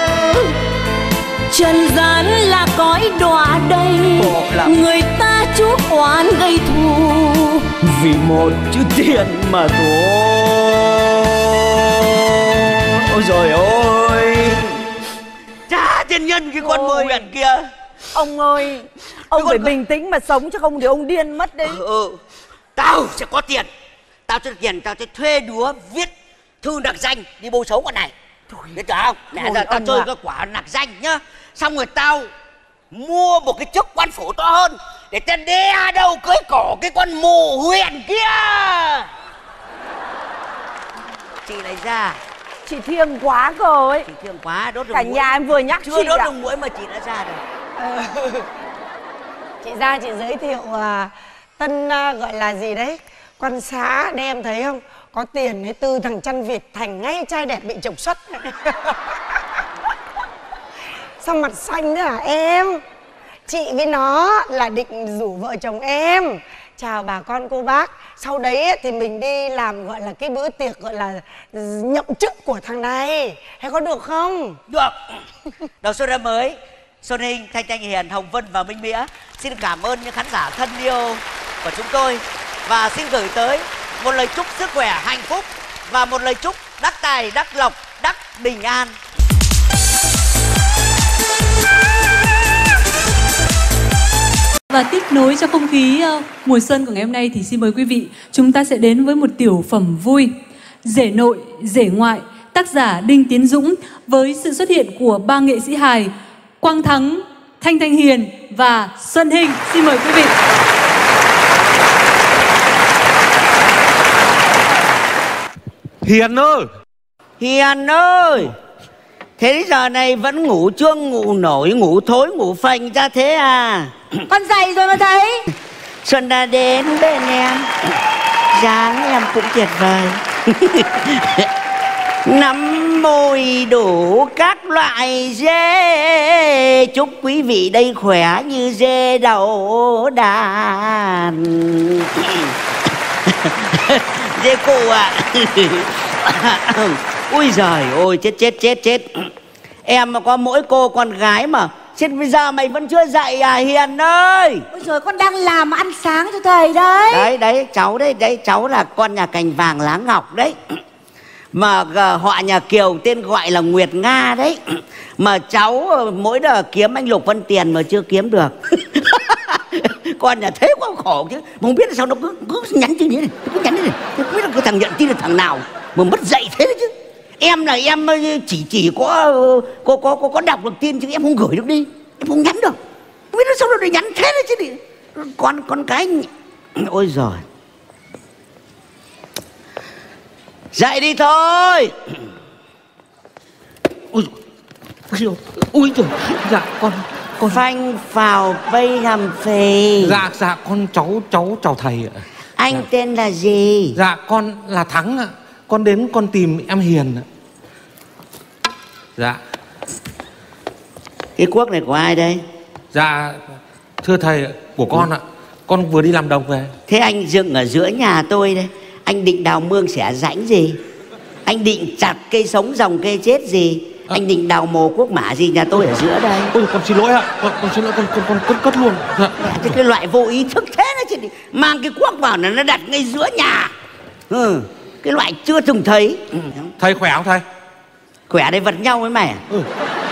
Trần gian là cõi đọa đây, người ta chuốc oán gây thù vì một chữ tiền mà thôi. Ôi trời ơi. Cha thiên nhân cái con mười biển kia. Ông ơi, ông phải bình tĩnh mà sống chứ không thì ông điên mất đấy. Ừ, ừ. Tao sẽ có tiền. Tao sẽ tiền, tao sẽ thuê đứa viết thư đặc danh đi bôi xấu con này. Biết chưa không? Nè giờ tao chơi cái quả nặc danh nhá. Xong rồi tao mua một cái chức quan phủ to hơn để tao đe đầu cưới cổ cái con mù huyền kia. Chị này ra. Chị thiêng quá rồi. Chị thiêng quá, đốt được cả mũi. nhà em vừa nhắc chưa chị đốt ạ. được mũi mà chị đã ra rồi. Chị ra chị giới thiệu uh, tân uh, gọi là gì đấy, quan xá đây em thấy không? Có tiền ấy, từ thằng chăn vịt thành ngay trai đẹp bị trục xuất. Sao mặt xanh thế hả em? Chị với nó là định rủ vợ chồng em chào bà con cô bác. Sau đấy ấy, thì mình đi làm gọi là cái bữa tiệc gọi là nhậm chức của thằng này. Hay có được không? Được. Đầu xuân năm mới, Xuân Hình, Thanh Thanh Hiền, Hồng Vân và Minh Mĩa xin cảm ơn những khán giả thân yêu của chúng tôi và xin gửi tới một lời chúc sức khỏe, hạnh phúc và một lời chúc đắc tài, đắc lộc, đắc bình an. Và tiếp nối cho không khí uh, mùa xuân của ngày hôm nay thì xin mời quý vị, chúng ta sẽ đến với một tiểu phẩm vui Rể nội, rể ngoại, tác giả Đinh Tiến Dũng với sự xuất hiện của ba nghệ sĩ hài Quang Thắng, Thanh Thanh Hiền và Xuân Hình. Xin mời quý vị. Hiền ơi! Hiền ơi! Thế giờ này vẫn ngủ chuông, ngủ nổi, ngủ thối, ngủ phành ra thế à? Con dậy rồi mà thấy. Xuân đã đến bên em, dáng em cũng tuyệt vời. Nắm môi đủ các loại dê, chúc quý vị đây khỏe như dê đầu đàn. Dê cụ à. Ui giời ôi, chết chết chết chết. Em mà có mỗi cô con gái mà chết bây giờ mày vẫn chưa dậy à Hiền ơi? Ôi giời, con đang làm ăn sáng cho thầy đấy. Đấy đấy cháu đấy, đấy cháu là con nhà cành vàng lá ngọc đấy. Mà uh, họ nhà Kiều tên gọi là Nguyệt Nga đấy. Mà cháu uh, mỗi đợt kiếm anh Lục Văn Tiền mà chưa kiếm được. Con nhà thế quá khổ chứ. Mà không biết là sao nó cứ, cứ nhắn tin như này, cứ nhắn như này. Không biết là cái thằng nhận tin là thằng nào mà mất dạy thế đấy chứ. Em là em chỉ chỉ có có có có, có đọc được tin chứ em không gửi được đi, em không nhắn được. Không biết nó sao nó nhắn thế đấy chứ đi. Con con cái ôi giời. Dậy đi thôi. Ôi trời, ôi trời, dạ con con phanh vào bây hầm phì. Dạ dạ con cháu cháu chào thầy ạ. Anh dạ. Tên là gì? Dạ con là Thắng ạ. Con đến con tìm em Hiền ạ. Dạ. Cái cuốc này của ai đây? Dạ thưa thầy, của con ạ. Con vừa đi làm đồng về. Thế anh dựng ở giữa nhà tôi đây. Anh định đào mương xẻ rãnh gì? Anh định chặt cây sống dòng cây chết gì? À. Anh định đào mồ cuốc mả gì? Nhà tôi ở giữa đây. Ôi con xin lỗi ạ. Con, con xin lỗi, con con con cất cất luôn. Dạ. Thế cái loại vô ý thức thế đấy chứ. Mang cái cuốc vào là nó đặt ngay giữa nhà. Ừ. Cái loại chưa từng thấy. Ừ. Thầy khỏe không thầy? Khỏe đây vật nhau với mày à? Ừ.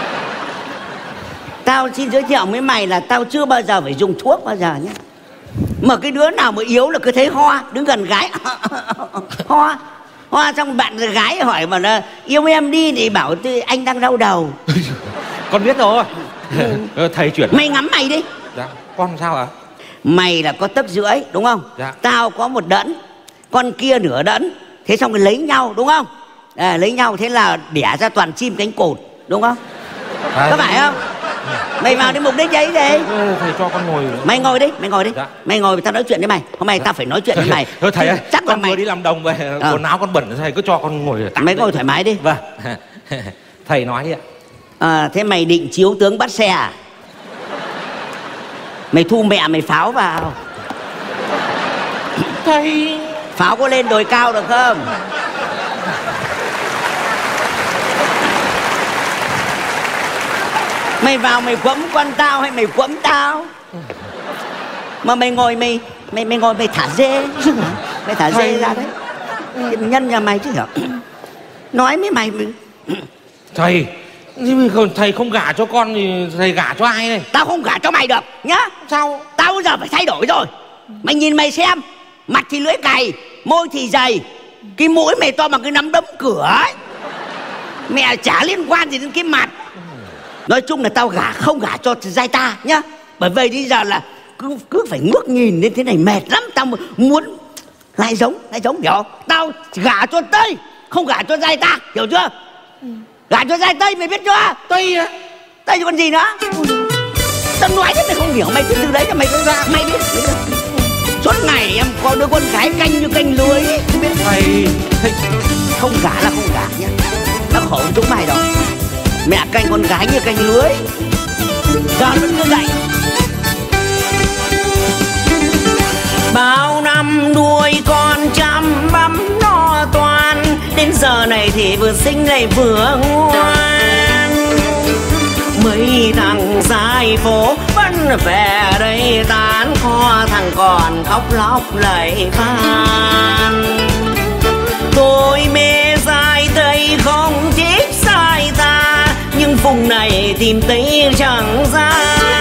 Tao xin giới thiệu với mày là tao chưa bao giờ phải dùng thuốc bao giờ nhé. Mà cái đứa nào mà yếu là cứ thấy ho, đứng gần gái ho ho xong bạn gái hỏi mà là yêu em đi thì bảo tôi anh đang đau đầu. Con biết rồi. Ừ. Thầy chuyển. Mày ngắm mày đi. Dạ. Con sao ạ? Mày là có tấc rưỡi đúng không? Dạ. Tao có một đẫn, con kia nửa đẫn. Thế xong rồi lấy nhau đúng không? À, lấy nhau thế là đẻ ra toàn chim cánh cụt đúng không? À, có phải không? Mày vào đến mục đích ấy đi. Thầy cho con ngồi. Mày ngồi đi, mày ngồi đi. Dạ. Mày ngồi tao nói chuyện với mày. Hôm nay dạ. tao phải nói chuyện với mày. Thôi thầy ơi, chắc con là mày vừa đi làm đồng về, à. quần áo con bẩn, thầy cứ cho con ngồi tạm. Mày ngồi thoải mái đi. Vâng. Thầy nói đi ạ. À, thế mày định chiếu tướng bắt xe à? Mày thu mẹ mày pháo vào. Thầy. Pháo có lên đồi cao được không? Mày vào mày quẫm con tao hay mày quẫm tao? Mà mày ngồi mày mày mày ngồi mày thả dê. Mày thả dê ra đấy. Nhân nhà mày chứ hả? Nói với mày. Thầy, nhưng mà thầy không gả cho con thì thầy gả cho ai đây? Tao không gả cho mày được nhá. Sao? Tao bây giờ phải thay đổi rồi. Mày nhìn mày xem, mặt thì lưỡi cày, môi thì dày, cái mũi mày to bằng cái nắm đấm cửa ấy. Mẹ chả liên quan gì đến cái mặt. Nói chung là tao gả không gả cho giai ta nhá. Bởi vì bây giờ là cứ, cứ phải ngước nhìn đến thế này mệt lắm. Tao muốn lại giống, lại giống hiểu không? Tao gả cho Tây, không gả cho giai ta, hiểu chưa? Ừ. Gả cho giai Tây mày biết chưa? Tây á? Tây còn gì nữa? Tao nói thế mày không hiểu, mày cứ từ đấy cho mày ra, mày biết. Suốt ngày em có đứa con gái canh như canh lưới. Không biết thầy, thầy không gả là không gả nhá. Nó khổ chúng mày rồi. Mẹ canh con gái như canh lưới, giờ vẫn cứ dậy. Bao năm nuôi con chăm bắm no toan, đến giờ này thì vừa xinh lại vừa ngoan. Mấy thằng dài phố vẫn về đây tán, có thằng còn khóc lóc lạy phan. Tôi mê dài Tây không thích sai ta, nhưng vùng này tìm thấy chẳng ra.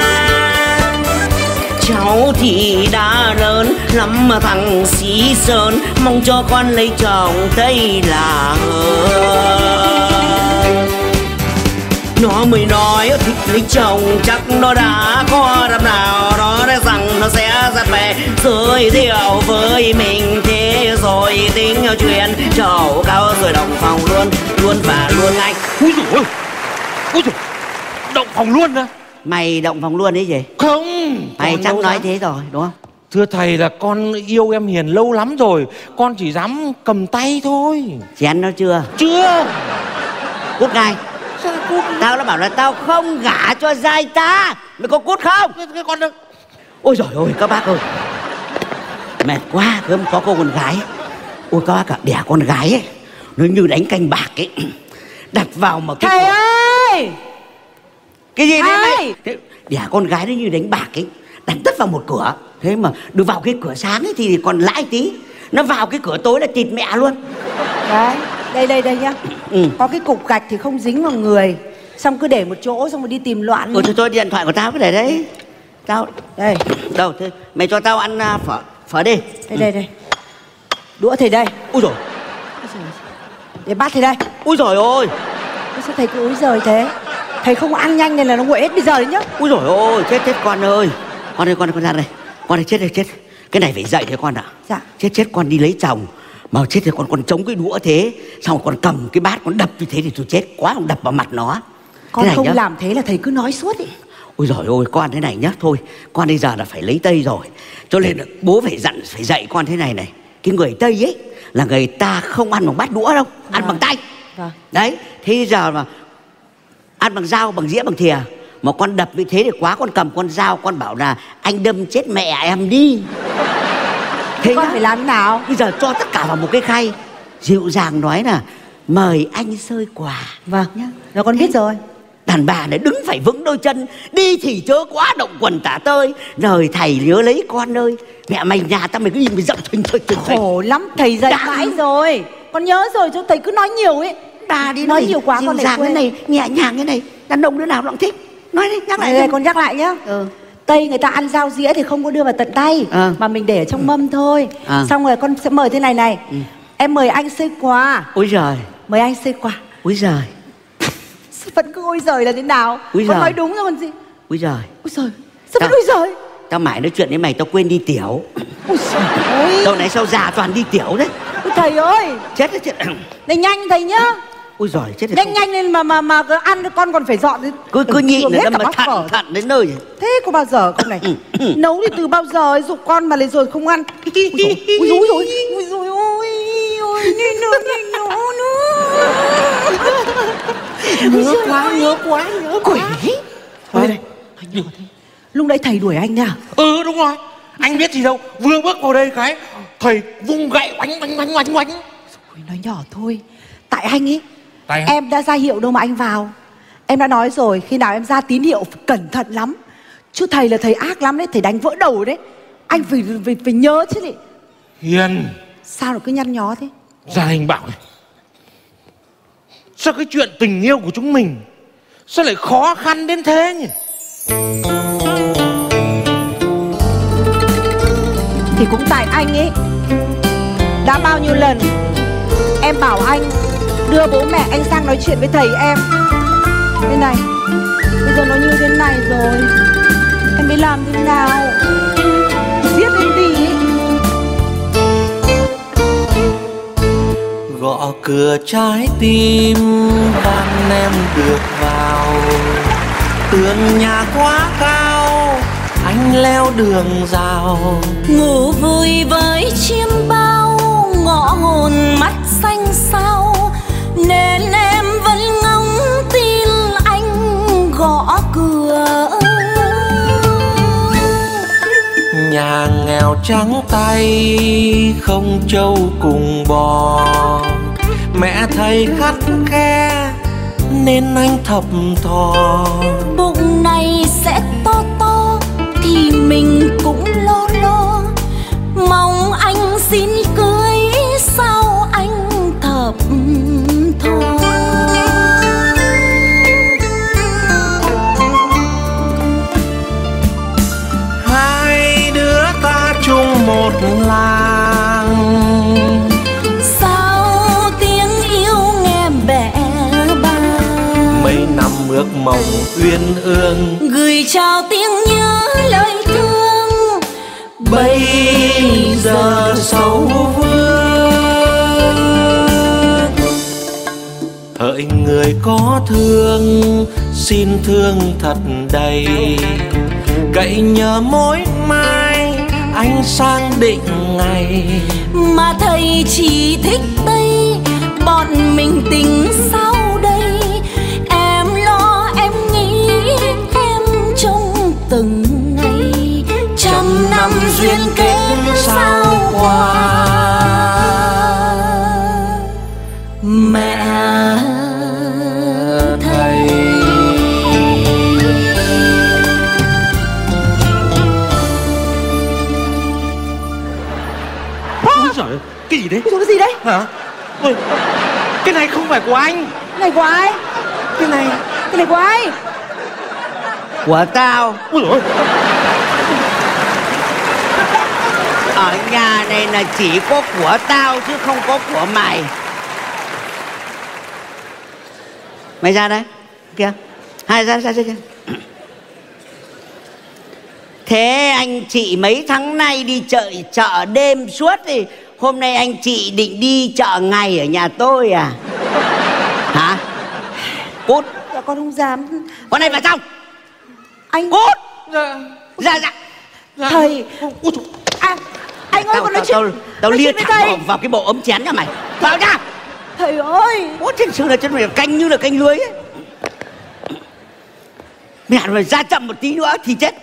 Cháu thì đã lớn lắm mà thằng xí sơn, mong cho con lấy chồng Tây là hơn. Nó mới nói thích lấy chồng chắc nó đã có đám nào đó đã rằng nó sẽ ra về giới thiệu với mình, thế rồi tính chuyện trầu cao rồi động phòng luôn luôn và luôn anh. Úi dồi ôi, úi dồi, động phòng luôn á? Mày động phòng luôn đấy gì? Không, mày chắc nói dám. Thế rồi đúng không? Thưa thầy là con yêu em Hiền lâu lắm rồi, con chỉ dám cầm tay thôi. Chén nó chưa? Chưa. Cút ngay. Tao đã bảo là tao không gả cho giai ta. Mày có cút không? Cái con đâu? Ôi giời ơi các bác ơi, mệt quá. Cứ có cô con gái. Ôi các bác ạ, đẻ con gái ấy nó như đánh canh bạc ấy. Đặt vào mà cái thầy cửa... ơi. Cái gì đấy mày? Đẻ con gái nó như đánh bạc ấy, đặt tất vào một cửa. Thế mà được vào cái cửa sáng ấy thì còn lãi tí, nó vào cái cửa tối là tịt mẹ luôn. Đấy, đây đây đây nhá. Ừ. Có cái cục gạch thì không dính vào người, xong cứ để một chỗ xong rồi đi tìm loạn. Ừ thôi thôi, điện thoại của tao cứ để đấy. Tao đây. Đâu thế mày cho tao ăn uh, phở phở đi. Đây đây đây. Đũa thầy đây. Úi dồi. Để bát thầy đây. Úi dồi ôi. Sao thầy cứ úi giời thế? Thầy không ăn nhanh nên là nó nguội hết bây giờ đấy nhá. Úi dồi ôi, chết chết con ơi. Con ơi, con ơi, con ra đây. Con ơi, chết đây, chết. Cái này phải dậy thế con ạ. Dạ. Chết chết, con đi lấy chồng mà chết thì con còn chống cái đũa thế, xong còn cầm cái bát con đập như thế thì tôi chết quá, không đập vào mặt nó. Con không nhá. Làm thế là thầy cứ nói suốt ý. Ôi giời ơi, con thế này nhá, thôi con bây giờ là phải lấy Tây rồi, cho nên là bố phải dặn, phải dạy con thế này này. Cái người Tây ấy là người ta không ăn bằng bát đũa đâu, ăn vâng. bằng tay. Vâng. Đấy, thế giờ mà ăn bằng dao, bằng dĩa, bằng thìa, mà con đập như thế thì quá, con cầm con dao con bảo là anh đâm chết mẹ em đi. Thế con nhá, phải làm nào? bây giờ cho tất cả vào một cái khay, dịu dàng nói là mời anh xơi quà. Vâng nhá, rồi con biết rồi. Đàn bà này đứng phải vững đôi chân, đi thì chớ quá động quần tả tơi. Đời thầy nhớ lấy con ơi. Mẹ mày nhà tao mày cứ nhìn mày giận thình thình thình. Khổ lắm, thầy dạy Đã... mãi rồi. Con nhớ rồi, chứ thầy cứ nói nhiều ấy. Bà đi nói này, nhiều quá con lại quên. Cái này, nhẹ nhàng cái này, đàn ông đứa nào cũng thích. Nói đi, nhắc lại. Đây, con nhắc lại nhá. Ừ. Tây người ta ăn dao dĩa thì không có đưa vào tận tay, à. mà mình để ở trong mâm thôi. À. Xong rồi con sẽ mời thế này này. Ừ. Em mời anh xơi quà. Ôi giời. Mời anh xơi quà. Ôi giời. Vẫn cứ ôi giời là thế nào? Ôi con giời. nói đúng rồi còn gì. Ôi giời. Ôi giời. Sao vẫn ôi giời? Tao mãi nói chuyện với mày tao quên đi tiểu. Ôi giời. Tao nãy sao già toàn đi tiểu đấy. Ôi thầy ơi. Chết đấy chết. Này nhanh thầy nhá. Ôi giời chết. Nhanh nhanh lên mà mà mà cứ ăn con còn phải dọn. Cứ cứ nhịn nữa mà thặn thặn đến nơi. Thế có bao giờ con này nấu thì từ bao giờ ấy giục con mà lại rồi không ăn. Ôi dồi ôi dồi ôi ôi dồi ôi ôi nhìn nữa nhìn nữa nữa. Ngứa quá ngứa quá ngứa quá. Đây đây. Lúc nãy thầy đuổi anh nha. Ừ đúng rồi. Anh biết gì đâu, vừa bước vào đây cái thầy vung gậy oánh oánh oánh oánh oánh. Rồi nói nhỏ thôi. Tại anh ấy. Tại em anh? Đã ra hiệu đâu mà anh vào. Em đã nói rồi, khi nào em ra tín hiệu phải cẩn thận lắm. Chứ thầy là thầy ác lắm đấy, thầy đánh vỡ đầu đấy. Anh phải phải, phải nhớ chứ lị. Hiền. Sao nó cứ nhăn nhó thế? Gia đình bảo này, sao cái chuyện tình yêu của chúng mình sao lại khó khăn đến thế nhỉ? Thì cũng tại anh ấy. Đã bao nhiêu lần em bảo anh đưa bố mẹ anh sang nói chuyện với thầy em. Đây này, bây giờ nó như thế này rồi, em biết làm thế nào? Giết em đi. Gõ cửa trái tim van em được vào, tường nhà quá cao anh leo đường rào. Ngủ vui với chiêm bao, ngõ hồn mắt xanh sao, nên em vẫn ngóng tin anh gõ cửa. Nhà nghèo trắng tay không trâu cùng bò, mẹ thầy khắt khe nên anh thập thò. Bụng này sẽ to to thì mình cũng lo lo, mong anh xin cưới sao anh thập thò. Hai đứa ta chung một làng, sao tiếng yêu nghe bẽ bàng. mấy năm ước mộng uyên ương, gửi trao tiếng nhớ lời thương, bây giờ sầu vương. Hỡi người có thương xin thương thật đầy, cậy nhờ mỗi mai anh sang định ngày. mà thầy chỉ thích Tây, bọn mình tính sao đây? Em lo em nghĩ em trông từng ngày, trăm năm duyên kết sao qua. Mẹ thầy. Ôi giời ơi, cái gì đấy? Cái gì đấy? Hả? Ôi, cái này không phải của anh. Cái này của ai? Cái này Cái này của ai? Của tao. Ôi dồi ôi. Ở nhà này là chỉ có của tao chứ không có của mày. Mày ra đây. Kìa. Hai ra ra ra kìa. Thế anh chị mấy tháng nay đi chợ chợ đêm suốt thì hôm nay anh chị định đi chợ ngày ở nhà tôi à? Hả? Cút. Dạ con không dám. Con này vào trong. Anh Cút. Dạ. Ra ra. Dạ. Thầy. Ôi trời. À, anh ơi, Tao, con nói tao, chuyện. tao, tao nói lia chuyện với thẳng thầy. vào, vào cái bộ ấm chén cho mày. Vào ra. Thầy ơi. Ủa thật sự là chân mày canh như là canh lưới ấy. Mẹ rồi ra chậm một tí nữa thì chết.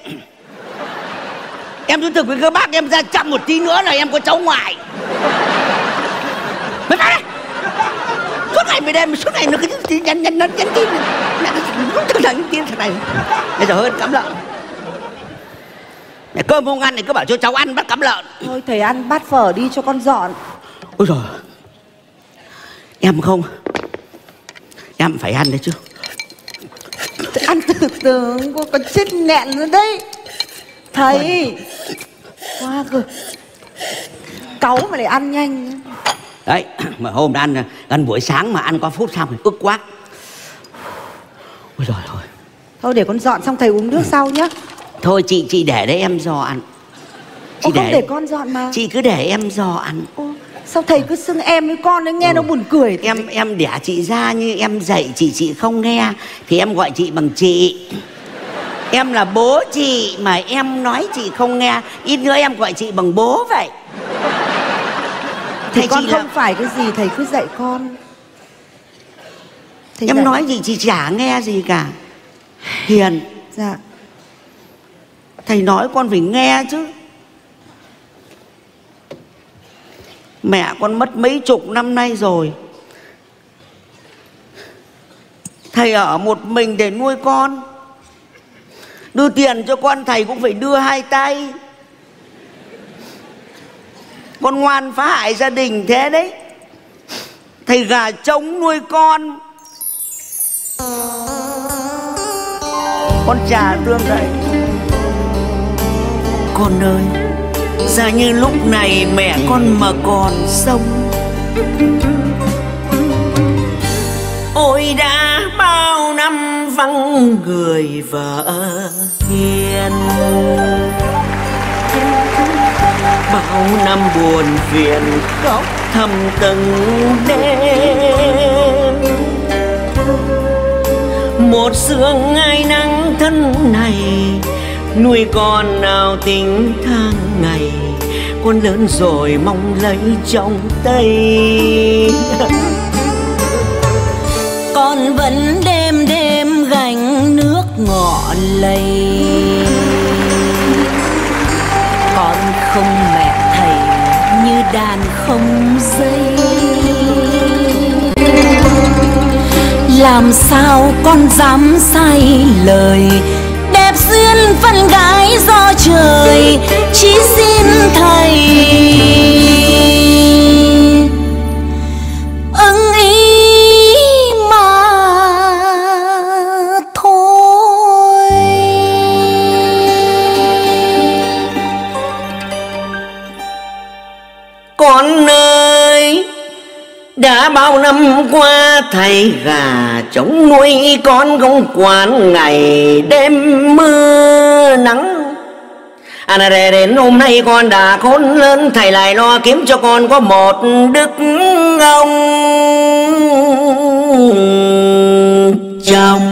Em nói thực với các bác, em ra chậm một tí nữa là em có cháu ngoại. Mày vào đây. Suốt ngày mày đem, suốt ngày nó cứ nhắn nhắn nhắn nhắn tin. Mẹ nó cứ là nhắn tin thằng này. Bây giờ hơn cắm lợn. Mẹ cơm không ăn thì cứ bảo cho cháu ăn bắt cắm lợn. Thôi thầy ăn bát phở đi cho con dọn. Ôi giời. Em không. Em phải ăn đấy chứ. Ăn từ từ, cô còn chết nghẹn rồi đấy. Thầy. Quá cơ. Cáu mà lại ăn nhanh. Đấy, mà hôm đã ăn, ăn buổi sáng mà ăn có phút xong thì ức quá. Ôi giời ơi. Thôi để con dọn xong thầy uống nước ừ. sau nhá. Thôi chị chị để đấy em dò ăn. Chị Ô, để, không để con dọn mà. Chị cứ để em dò ăn. Ô, sao thầy cứ xưng em với con ấy nghe ừ. nó buồn cười. Em em đẻ chị ra như em dạy chị chị không nghe thì em gọi chị bằng chị. Em là bố chị mà em nói chị không nghe, ít nữa em gọi chị bằng bố vậy. Thì con không là... phải cái gì thầy cứ dạy con. Thầy em dạy... nói gì chị chả nghe gì cả. Hiền. Dạ. Thầy nói con phải nghe chứ. Mẹ con mất mấy chục năm nay rồi. Thầy ở một mình để nuôi con. Đưa tiền cho con thầy cũng phải đưa hai tay. Con ngoan phá hại gia đình thế đấy. Thầy gà trống nuôi con. Con trả lương đây. Con ơi, ra như lúc này mẹ con mà còn sống năm vắng người vợ hiền, bao năm buồn phiền khóc thầm từng đêm. Một sương ngày nắng thân này, nuôi con nào tính tháng ngày, con lớn rồi mong lấy chồng Tây. Con vẫn đêm đêm gánh nước ngọ lầy, con không mẹ thầy như đàn không dây. Làm sao con dám sai lời, đẹp duyên phân gái do trời, chỉ xin thầy ưng ý mà thôi. Con ơi, đã bao năm qua thầy gà chống nuôi con không quản ngày đêm mưa nắng. À để đến hôm nay con đã khôn lớn, thầy lại lo kiếm cho con có một đức ông chồng.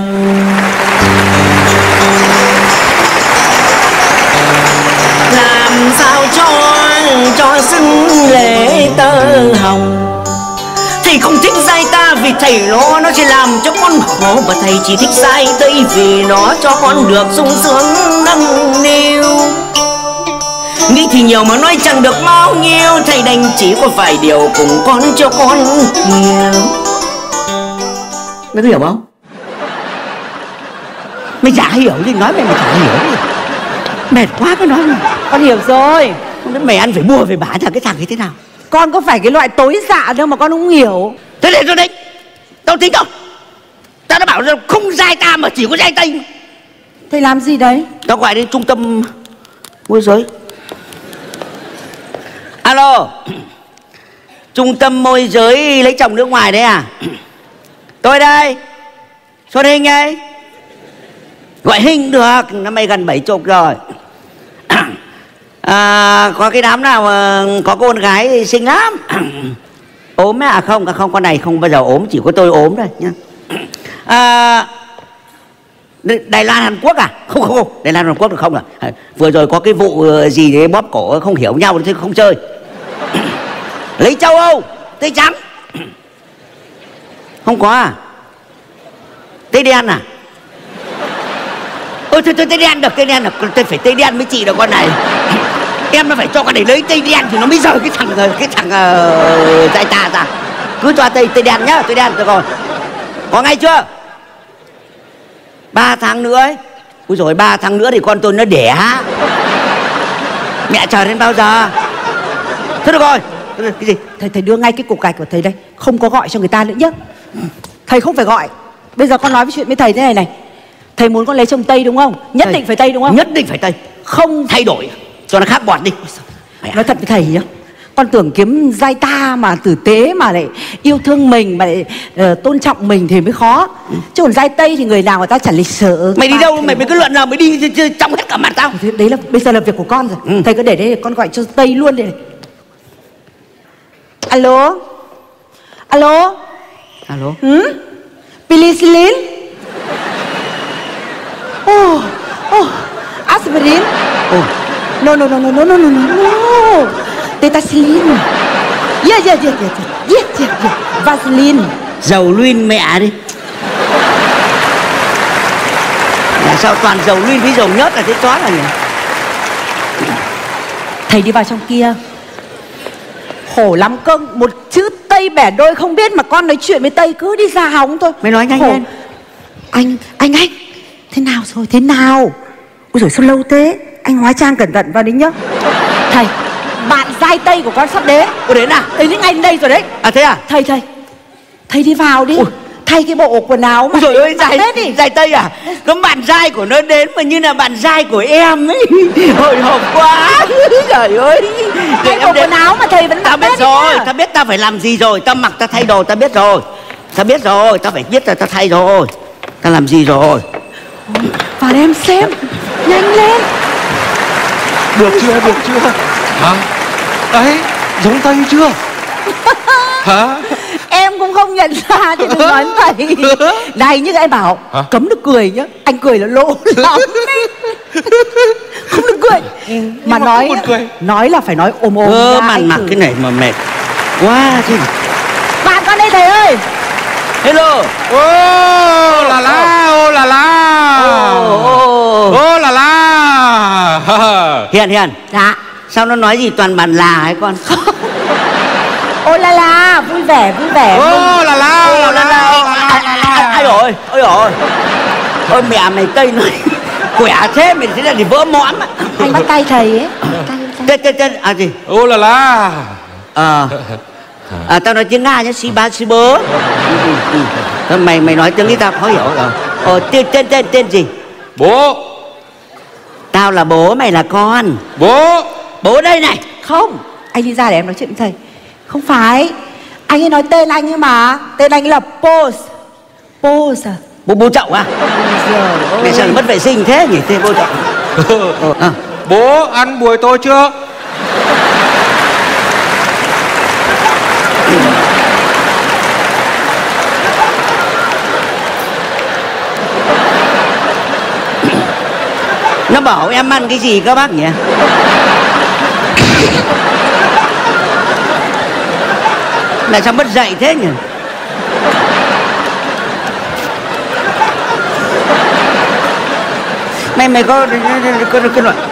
Làm sao cho cho xứng lễ tơ hồng. Thầy không thích dai ta vì thầy nó nó sẽ làm cho con khổ, và thầy chỉ thích dai tây vì nó cho con được sung sướng nâng niu. Nghĩ thì nhiều mà nói chẳng được bao nhiêu, thầy đành chỉ có vài điều cùng con cho con hiểu. Mày có hiểu không? Mày chả hiểu thì nói mày mày chả hiểu. Mệt quá cái nói mà. Con hiểu rồi. Mày ăn phải mua phải bán thằng cái thằng ấy thế nào? Con có phải cái loại tối dạ đâu mà con không hiểu. Thế để tôi đấy, tao tính đâu. Tao đã bảo là không dai ta mà chỉ có dai tây. Thầy làm gì đấy? Tao gọi đến trung tâm môi giới. Alo, trung tâm môi giới lấy chồng nước ngoài đấy à? Tôi đây, xuất hình ấy. Gọi hình được, năm nay gần bảy chục rồi. À, có cái đám nào mà có con gái xinh lắm. Ốm à? Không, không, con này không bao giờ ốm, chỉ có tôi ốm thôi nhá. À, Đài Loan Hàn Quốc à? Không, không, không, Đài Loan Hàn Quốc được không à? Vừa rồi có cái vụ gì đấy bóp cổ không hiểu nhau thì không chơi. Lấy châu Âu, Tây trắng. Không có à? Tây đen à? Ôi thôi, thôi Tây đen được, Tây đen được, tôi phải Tây đen mới trị được con này. Em nó phải cho con này lấy Tây đen thì nó mới rời cái thằng cái thằng uh, dạy ta ra. Cứ cho Tây Tây đen nhá, Tây đen được rồi. Có ngay chưa? Ba tháng nữa ấy. Úi dồi, ba tháng nữa thì con tôi nó đẻ. Mẹ chờ đến bao giờ? Thôi được rồi. Cái gì? Thầy thầy đưa ngay cái cục gạch của thầy đây, không có gọi cho người ta nữa nhé. Thầy không phải gọi. Bây giờ con nói với chuyện với thầy thế này này. Thầy muốn con lấy chồng Tây đúng không? Nhất thầy, định phải Tây đúng không? Nhất định phải Tây. Không thay đổi cho nó khác bọt đi. Nói thật với thầy nhá, con tưởng kiếm giai ta mà tử tế mà lại yêu thương mình mà lại uh, tôn trọng mình thì mới khó. Ừ. Chứ còn giai Tây thì người nào người ta chẳng lịch sự. Mày đi đâu? Mày mới cứ luận nào mới đi trong hết cả mặt tao. Thế đấy là bây giờ là việc của con rồi. Ừ. Thầy cứ để đây, con gọi cho Tây luôn đây này. Alo. Alo. Alo. Ừ? Penicillin. Oh, oh, aspirin. Oh. No, no, no, no, no, no, no, no. Tetacillin. Yeah, yeah, yeah, yeah, yeah, yeah, yeah. Vaseline. Dầu luyên mẹ đi. Là sao toàn dầu luyên với dầu nhớt là thế toán là nhỉ? Thầy đi vào trong kia. Khổ lắm cơ, một chữ Tây bẻ đôi không biết mà con nói chuyện với Tây cứ đi ra hóng thôi. Mày nói nhanh Khổ. lên. Anh, anh, anh. Thế nào rồi, thế nào? Ôi giời sao lâu thế? Anh hóa trang cẩn thận vào đấy nhá. Thầy, bạn giai Tây của con sắp đến. Ủa đến à? Đến ngay đây rồi đấy. À thế à? Thầy, thầy Thầy đi vào đi. Ui. Thay cái bộ quần áo mà. Trời ơi, giai, giai Tây à? Có bạn giai của nó đến mà như là bạn giai của em ấy. Hồi hộp quá. Trời ơi. Thay bộ quần áo mà thầy vẫn tao biết rồi, tao biết tao phải làm gì rồi. Tao mặc tao thay đồ tao biết rồi. Tao biết rồi, tao phải biết là tao thay rồi. Ta làm gì rồi? Vào em xem. Nhanh lên. Được chưa, được chưa? Hả? Đấy, giống Tây chưa? Hả? Em cũng không nhận ra thì đừng nói thầy. Này nhưng em bảo hả? Cấm được cười nhá. Anh cười là lỗ lắm đấy. Không được cười. Nhưng mà nói cười. Nói là phải nói ôm ôm. Ơ mà mặc cái này mà mệt quá chứ. Bạn con đây thầy ơi. Hello. Ô là la, ô là la. Ô là la. Hiền Hiền. Dạ. Sao nó nói gì toàn bàn là hay con? Ô la la, vui vẻ, vui vẻ. Ô là la, ô là la. Ai rồi, ôi rồi. Ôi mẹ mày Tây nói khỏe thế mình thế là thì vỡ mõm. Anh bắt tay thầy ấy. Tên tên tên à gì? Ô là la. Ờ. À, tao nói tiếng Nga nhá, si ba si bớ. Ừ. Mày mày nói tiếng ý tao khó hiểu rồi. Ờ, tên tên tên tên gì? Bố. Tao là bố, mày là con. Bố. Bố đây này. Không, anh đi ra để em nói chuyện với thầy. Không phải, anh ấy nói tên anh ấy mà. Tên anh là Pose. Pose à? Bố bố Trọng à? Mẹ sao mất vệ sinh thế nhỉ? Tên bố Trọng. Ờ, à. Bố ăn buổi tối chưa? Nó bảo em ăn cái gì các bác nhỉ? Là sao mất dạy thế nhỉ? Mày mày có có cái loại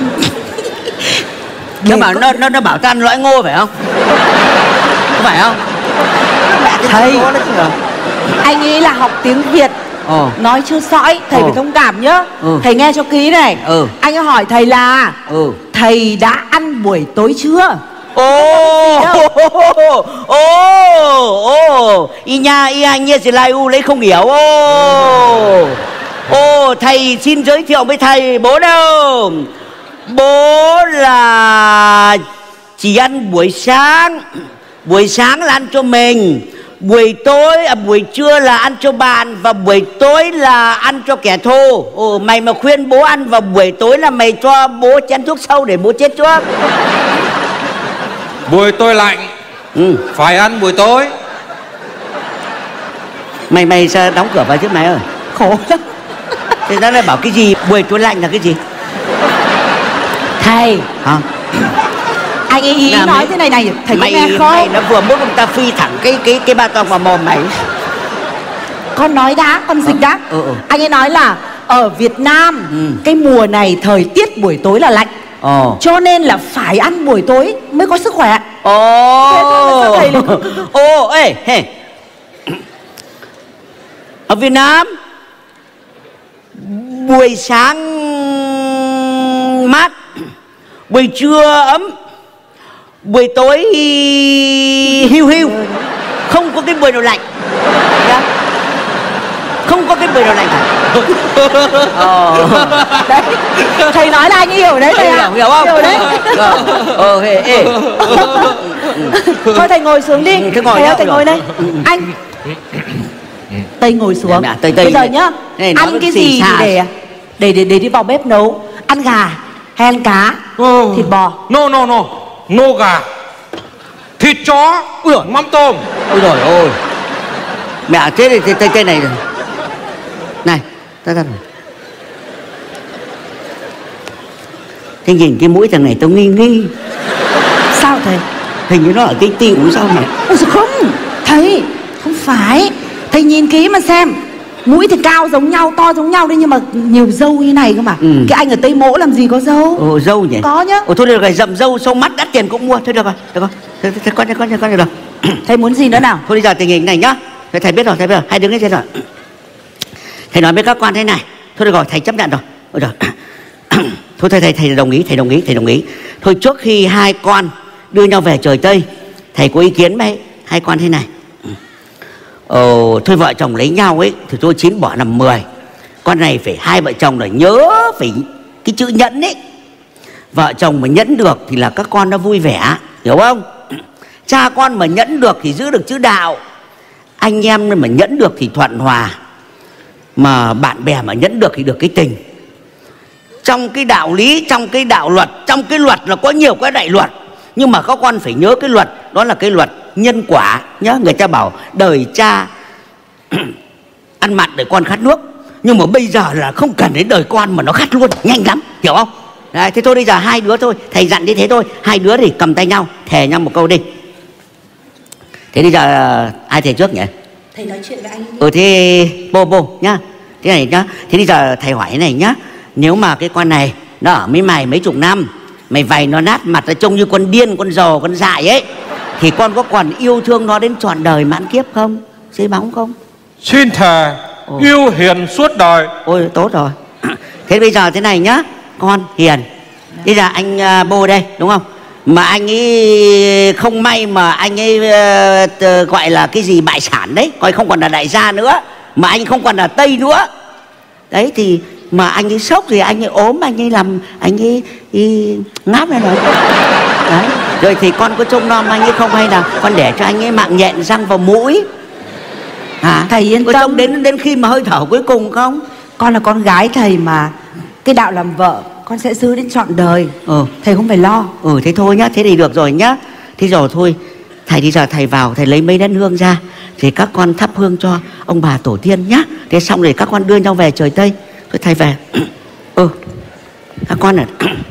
nó bảo nó nó nó bảo ta ăn lõi ngô phải không? Có phải không? Thầy, anh ấy là học tiếng Việt. Ồ. Nói chưa sõi, thầy Ồ. phải thông cảm nhá. Ừ. Thầy nghe cho kỹ này. Ừ. Anh ấy hỏi thầy là ừ. thầy đã ăn buổi tối chưa? Ô ô ô ô y nha y anh nha sẽ lai u lấy không hiểu. Ô ô thầy xin giới thiệu với thầy bố đâu. Bố là chỉ ăn buổi sáng. Buổi sáng là ăn cho mình, buổi tối à, buổi trưa là ăn cho bạn, và buổi tối là ăn cho kẻ thù. Ồ, mày mà khuyên bố ăn vào buổi tối là mày cho bố chén thuốc sâu để bố chết trước. Buổi tối lạnh. Ừ. Phải ăn buổi tối. Mày mày sao đóng cửa vào trước này ơi? Khổ lắm. Thế ra lại bảo cái gì buổi tối lạnh là cái gì? Thầy hả? Anh ấy ý Là nói mày, thế này này, thầy mày, có nghe không? Mày nó vừa muốn ông ta phi thẳng cái cái cái ba tong vào mồm mày. Con nói đã, con dịch đã. Ừ, ừ. Anh ấy nói là ở Việt Nam ừ. cái mùa này thời tiết buổi tối là lạnh. Ồ. Cho nên là phải ăn buổi tối mới có sức khỏe. Ồ. Thầy lại... Ồ, ê, hey. Ở Việt Nam buổi sáng mát, buổi trưa ấm, buổi tối hiu hiu, không có cái buổi nào lạnh. Yeah. Không có cái buổi nào lạnh cả. Ờ. Đấy, thầy nói là anh hiểu đấy thầy ạ. Hiểu, hiểu không? Hiểu đấy. Ờ, ê, ê. Thôi thầy ngồi xuống đi. Thế ngồi thầy ơi, đâu thầy rồi? ngồi đây. Anh Tây ngồi xuống. Nè, Tây, Tây, bây giờ này. nhá, Này, ăn cái gì thì để để để để đi vào bếp nấu. Ăn gà hay ăn cá? Oh. Thịt bò? No no no, no gà. Thịt chó. Ui giời, mắm tôm. Ôi trời ơi. Mẹ thế thì cây cây này rồi. Này, ta ra rồi. Thế nhìn cái mũi thằng này tao nghi nghi. Sao thầy? Hình như nó ở cái tiêu sao mẹ? Ôi giời, không, thầy, không phải. Thầy nhìn kỹ mà xem. Mũi thì cao giống nhau, to giống nhau đấy, nhưng mà nhiều râu như này cơ mà. Ừ. Cái anh ở Tây Mỗ làm gì có râu? Ồ, râu nhỉ? Có nhá. Ồ, thôi được rồi, rậm râu, sâu mắt, đắt tiền cũng mua. Thôi được rồi, được rồi. Thôi, thôi, con, con, con, con, được. Thầy muốn gì nữa nào? Thôi bây giờ tình hình này nhá. Thầy, thầy biết rồi, thầy biết rồi, hai đứng lên trên rồi. Thầy nói với các quan thế này. Thôi được rồi, thầy chấp nhận rồi. Ôi trời. Thôi thầy, thầy, thầy đồng ý, thầy đồng ý, thầy đồng ý. Thôi trước khi hai con đưa nhau về trời Tây, thầy có ý kiến mấy hai con thế này. Ồ, thôi vợ chồng lấy nhau ấy thì tôi chín bỏ làm mười. Con này phải hai vợ chồng là nhớ phải cái chữ nhẫn ấy. Vợ chồng mà nhẫn được thì là các con nó vui vẻ, hiểu không? Cha con mà nhẫn được thì giữ được chữ đạo. Anh em mà nhẫn được thì thuận hòa. Mà bạn bè mà nhẫn được thì được cái tình. Trong cái đạo lý, trong cái đạo luật, trong cái luật là có nhiều cái đại luật. Nhưng mà các con phải nhớ cái luật, đó là cái luật nhân quả nhá. Người ta bảo đời cha ăn mặn để con khát nước. Nhưng mà bây giờ là không cần đến đời con mà nó khát luôn, nhanh lắm, hiểu không? Đấy, thế thôi bây giờ hai đứa thôi, thầy dặn như thế thôi. Hai đứa thì cầm tay nhau, thề nhau một câu đi. Thế bây giờ ai thầy trước nhỉ? Thầy nói chuyện với anh đi. Ừ thế bô bô nhá. Thế này nhá. Thế bây giờ thầy hỏi cái này nhá. Nếu mà cái con này nó ở với mày mấy chục năm, mày vầy nó nát mặt, nó trông như con điên, con rồ, con dại ấy, thì con có còn yêu thương nó đến trọn đời mãn kiếp không? Chơi bóng không? Xin thề Ồ. yêu hiền suốt đời. Ôi tốt rồi. Thế bây giờ thế này nhá. Con hiền. Bây giờ anh uh, bô đây đúng không? Mà anh ấy không may mà anh ấy uh, gọi là cái gì bại sản đấy, coi không còn là đại gia nữa, mà anh không còn là Tây nữa. Đấy thì mà anh ấy sốc thì anh ấy ốm, anh ấy làm anh ấy, ấy ngáp ra rồi. Đấy. Rồi thì con có trông nom anh ấy không, hay là con để cho anh ấy mạng nhện răng vào mũi? Hả? Thầy yên có tâm. trông đến đến khi mà hơi thở cuối cùng không? Con là con gái thầy mà. Cái đạo làm vợ con sẽ giữ đến trọn đời. Ừ. Thầy không phải lo. Ừ thế thôi nhá, thế thì được rồi nhá. Thế rồi thôi, thầy đi giờ thầy vào, thầy lấy mấy nén hương ra, thì các con thắp hương cho ông bà tổ tiên nhá. Thế xong rồi các con đưa nhau về trời Tây. Thôi thầy về. Ừ các con à.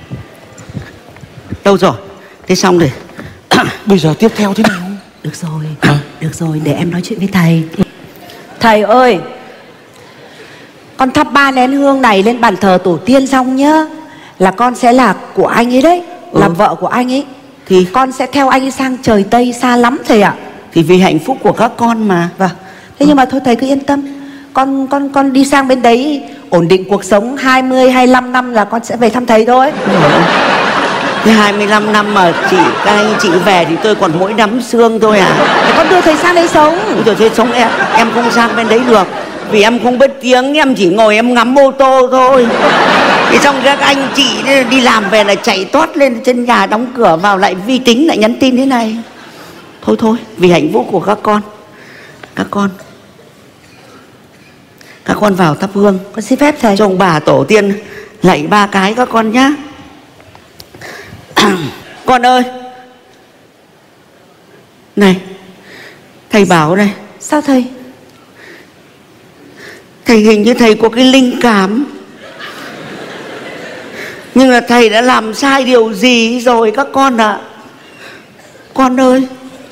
Đâu rồi? Thế xong rồi. Bây giờ tiếp theo thế nào? Được rồi, à? Được rồi, để em nói chuyện với thầy. Thầy ơi, con thắp ba nén hương này lên bàn thờ tổ tiên xong nhá, là con sẽ là của anh ấy đấy. Ừ. Làm vợ của anh ấy. Thì con sẽ theo anh ấy sang trời Tây xa lắm thầy ạ. Thì vì hạnh phúc của các con mà. Vâng. Thế ừ. nhưng mà thôi thầy cứ yên tâm. Con con con đi sang bên đấy ổn định cuộc sống hai mươi hai mươi lăm năm là con sẽ về thăm thầy thôi. Thế hai mươi lăm năm mà chị, các anh chị về thì tôi còn mỗi nắm xương thôi à? Thì con đưa thầy sang đây sống. Rồi thế sống em, em không sang bên đấy được. Vì em không biết tiếng, em chỉ ngồi em ngắm ô tô thôi. Thì xong các anh chị đi làm về là chạy tót lên trên nhà, đóng cửa vào lại vi tính, lại nhắn tin thế này. Thôi thôi, vì hạnh phúc của các con. Các con Các con vào thắp hương. Con xin phép thầy. Cho ông bà tổ tiên lạy ba cái các con nhá. Con ơi, này, thầy bảo này. Sao thầy? Thầy hình như thầy có cái linh cảm, nhưng là thầy đã làm sai điều gì rồi các con ạ. À. Con ơi.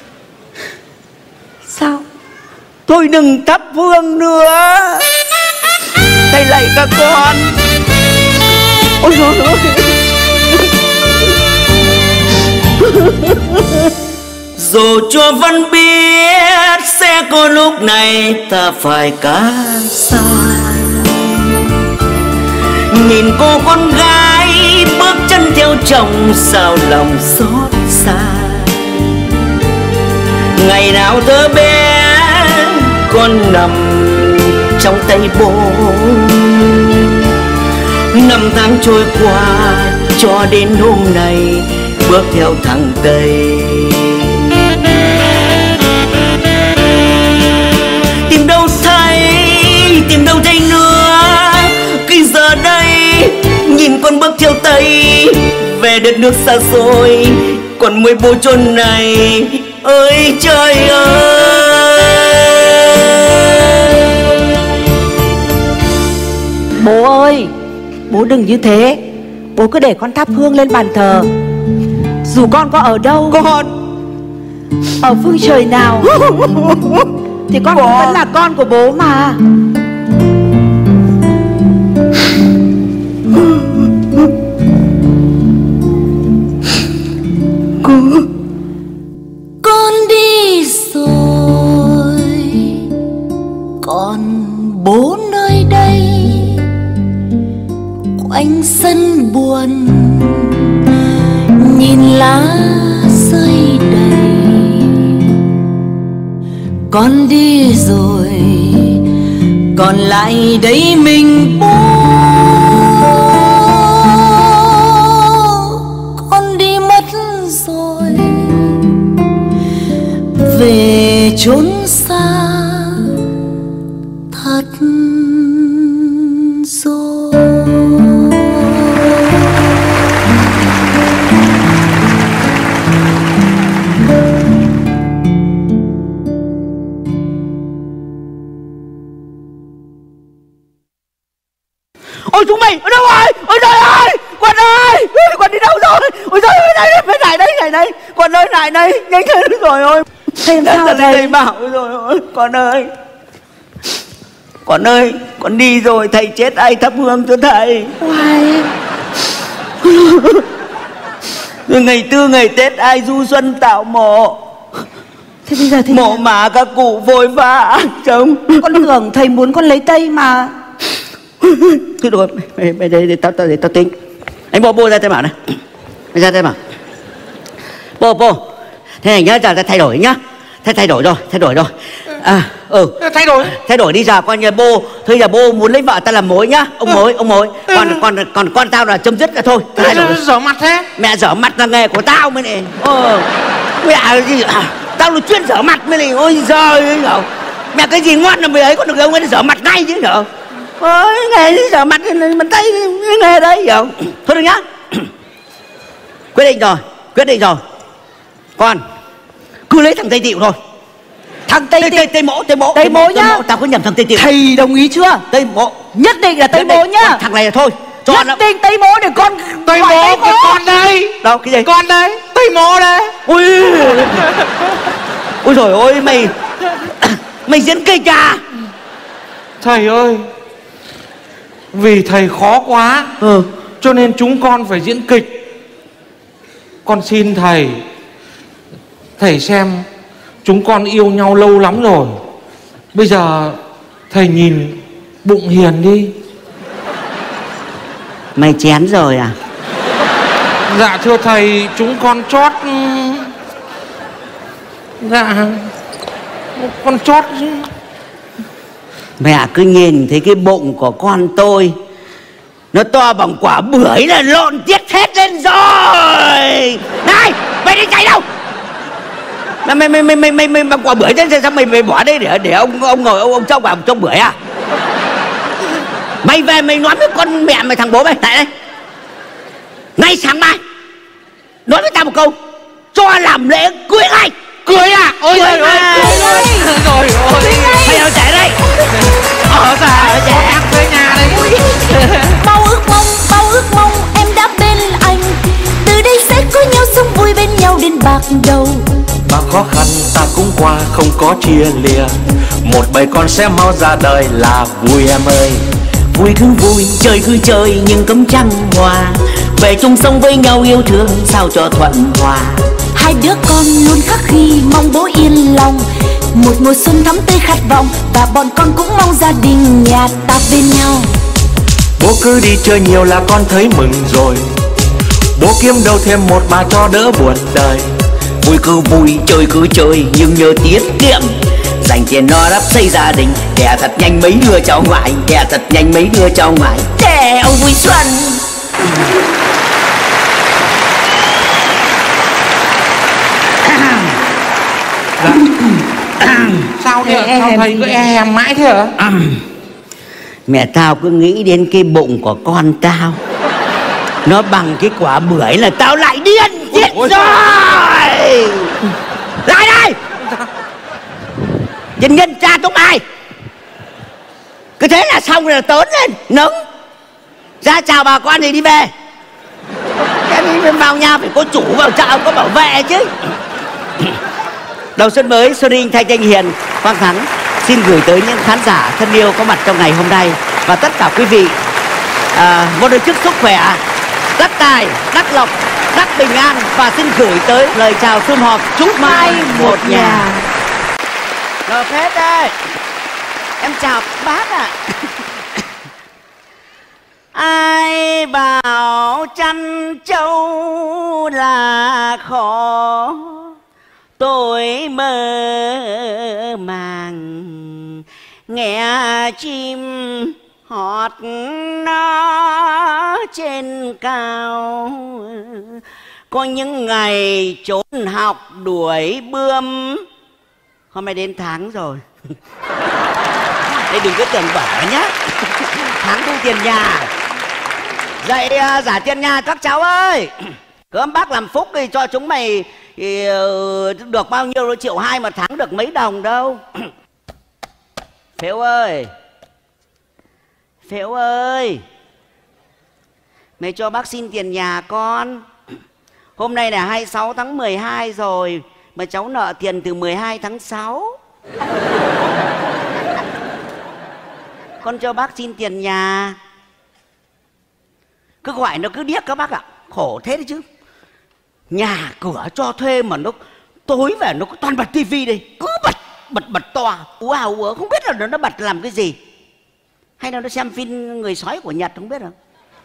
Sao? Thôi đừng thắp hương nữa, thầy lạy các con. Ôi trời ơi. Dù cho vẫn biết sẽ có lúc này ta phải cách xa, nhìn cô con gái bước chân theo chồng sao lòng xót xa. Ngày nào thơ bé con nằm trong tay bố, năm tháng trôi qua cho đến hôm nay bước theo thằng Tây. Tìm đâu thấy, tìm đâu thấy nữa, khi giờ đây nhìn con bước theo Tây về đất nước xa xôi, còn mới bố chôn này ơi trời ơi. Bố ơi, bố đừng như thế. Bố cứ để con thắp hương lên bàn thờ. Dù con có ở đâu, con ở phương trời nào, thì con cũng vẫn là con của bố mà. Con đi rồi, còn bố nơi đây quanh sân buồn, nhìn lá rơi đầy. Con đi rồi, còn lại đây mình bố. Con đi mất rồi, về chốn xa thật Ôi chúng mày ở đâu rồi? Ôi trời ơi, Quân ơi, Quân đi đâu rồi? Ôi trời ơi, này đây, này đây, này đây, Quân ơi, này đây, nhanh lên rồi ôi. Thầy làm sao thầy? Thầy bảo rồi ôi, con ơi, con ơi, con đi rồi, thầy chết ai thắp hương cho thầy. Hoài. Ngày tư ngày Tết ai du xuân tạo mộ. Thế bây giờ thì mộ mà các cụ vội vã chồng. Con tưởng thầy muốn con lấy Tây mà. Thôi được rồi, mày, mày để, để, tao, tao, để tao tính. Anh bô bô ra tay bảo này. Anh ra tay bảo. Bô bô. Thế này nhá, giờ ta thay đổi nhá. Thay thay đổi rồi, thay đổi rồi. À, ừ. Thay đổi. Thay đổi đi giờ coi như bô. Thôi giờ bô muốn lấy vợ ta làm mối nhá. Ông mối, ông mối. Còn còn còn con tao là chấm dứt là thôi. Thay đổi. Dở mặt thế. Mẹ dở mặt là nghề của tao mới này. Ờ. Mẹ gì à, tao là chuyên dở mặt mới này. Ôi giời ơi. Mẹ cái gì ngoan là mày ấy, có được ông ấy dở mặt ngay chứ nhở. Ôi nghề dở mặt mình tay cái nghề đấy hiểu. Thôi được nhá. Quyết định rồi, quyết định rồi. Con cứ lấy thằng Tây Tiệu thôi. Thằng Tây Tây Tiệu. Tây Tây Mỗ, Tây Mỗ. Tây Mỗ nhá. Tao có nhầm thằng Tây Tiệu. Thầy đồng ý chưa? Tây Mỗ. Nhất định là Tây Mỗ nhá. Thằng này là thôi. Cho Nhất nó... định Tây Mỗ để con. Tây Mỗ, cái con đây. Đâu cái gì? Con đây, Tây Mỗ đây. Ui. Ôi trời ơi mày. Mày diễn kịch à? Thầy ơi, vì thầy khó quá, ừ. cho nên chúng con phải diễn kịch. Con xin thầy, thầy xem chúng con yêu nhau lâu lắm rồi. Bây giờ thầy nhìn bụng Hiền đi. Mày chén rồi à? Dạ thưa thầy, chúng con chót. Dạ con chót. Mẹ cứ nhìn thấy cái bụng của con tôi nó to bằng quả bưởi là lộn tiết hết lên rồi. Này mày đi chạy đâu? Mày mày mày mày mày mày, mày bằng quả bưởi thế sao mày mày bỏ đây để để ông ông ngồi ông ông trông vào trông bưởi à? Mày về mày nói với con mẹ mày thằng bố mày tại đây. Ngay sáng mai nói với tao một câu cho làm lễ cưới ngay. Cưới à? Ôi trời ơi, rồi ôi mày đâu chạy đây. Ở cả chạy ăn tới nhà đây. Bao ước mong, bao ước mong em đã bên anh. Từ đây sẽ có nhau sống vui bên nhau đến bạc đầu. Bao khó khăn ta cũng qua không có chia lìa. Một bầy con sẽ mau ra đời là vui em ơi. Vui cứ vui, chơi cứ chơi nhưng cấm trăng hòa. Về chung sống với nhau yêu thương sao cho thuận hòa. Hai đứa con luôn khắc ghi mong bố yên lòng. Một mùa xuân thắm tươi khát vọng. Và bọn con cũng mong gia đình nhà ta bên nhau. Bố cứ đi chơi nhiều là con thấy mừng rồi. Bố kiếm đâu thêm một bà cho đỡ buồn đời. Vui cứ vui, chơi cứ chơi nhưng nhớ tiết kiệm. Dành tiền no đắp xây gia đình. Đẻ thật nhanh mấy đứa cháu ngoại. Đẻ thật nhanh mấy đứa cháu ngoại. Đẻ ông vui xuân. Sao vậy? Sao thầy cứ e hèm mãi thế hả? À, mẹ tao cứ nghĩ đến cái bụng của con tao nó bằng cái quả bưởi là tao lại điên chết rồi. Lại đây. Nhân nhân cha túc ai. Cứ thế là xong rồi là tớn lên nấng. Ra chào bà con thì đi về. Em vào nhà phải có chủ vào chợ có bảo vệ chứ. Đầu xuân mới, Xuân Đinh, Thanh Thanh Hiền, Quang Thắng xin gửi tới những khán giả thân yêu có mặt trong ngày hôm nay và tất cả quý vị à, một lời chúc sức khỏe, đắc tài, đắc lộc, đắc bình an và xin gửi tới lời chào sum họp chúc mai một nhà. Rồi phết đây, em chào bác ạ. À. Ai bảo chăn trâu là khó, tôi mơ màng nghe chim hót nó trên cao. Có những ngày trốn học đuổi bươm. Hôm nay đến tháng rồi. Đây đừng có tưởng vở nhá. Tháng thu tiền nhà. Dậy uh, giả tiền nhà các cháu ơi. Cơm bác làm phúc thì cho chúng mày thì, uh, được bao nhiêu đó, triệu hai mà tháng được mấy đồng đâu. Phếu ơi, Phếu ơi, Mày cho bác xin tiền nhà con. Hôm nay là hai mươi sáu tháng mười hai rồi, mà cháu nợ tiền từ mười hai tháng sáu. Con cho bác xin tiền nhà. Cứ gọi nó cứ điếc các bác ạ. Khổ thế đấy chứ. Nhà cửa cho thuê mà nó tối về nó toàn bật tivi đây, cứ bật bật bật to, ú ào ú không biết là nó, nó bật làm cái gì. Hay là nó xem phim người sói của Nhật không biết không.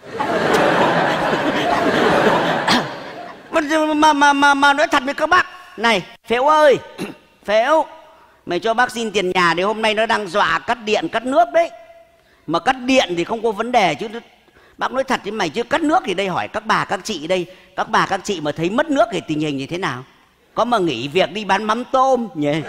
mà, mà mà mà nói thật với các bác này, Phễu ơi, Phễu, mày cho bác xin tiền nhà để hôm nay nó đang dọa cắt điện cắt nước đấy. Mà cắt điện thì không có vấn đề chứ. Bác nói thật với mày chứ cắt nước thì đây hỏi các bà các chị đây. Các bà các chị mà thấy mất nước thì tình hình như thế nào? Có mà nghỉ việc đi bán mắm tôm nhỉ?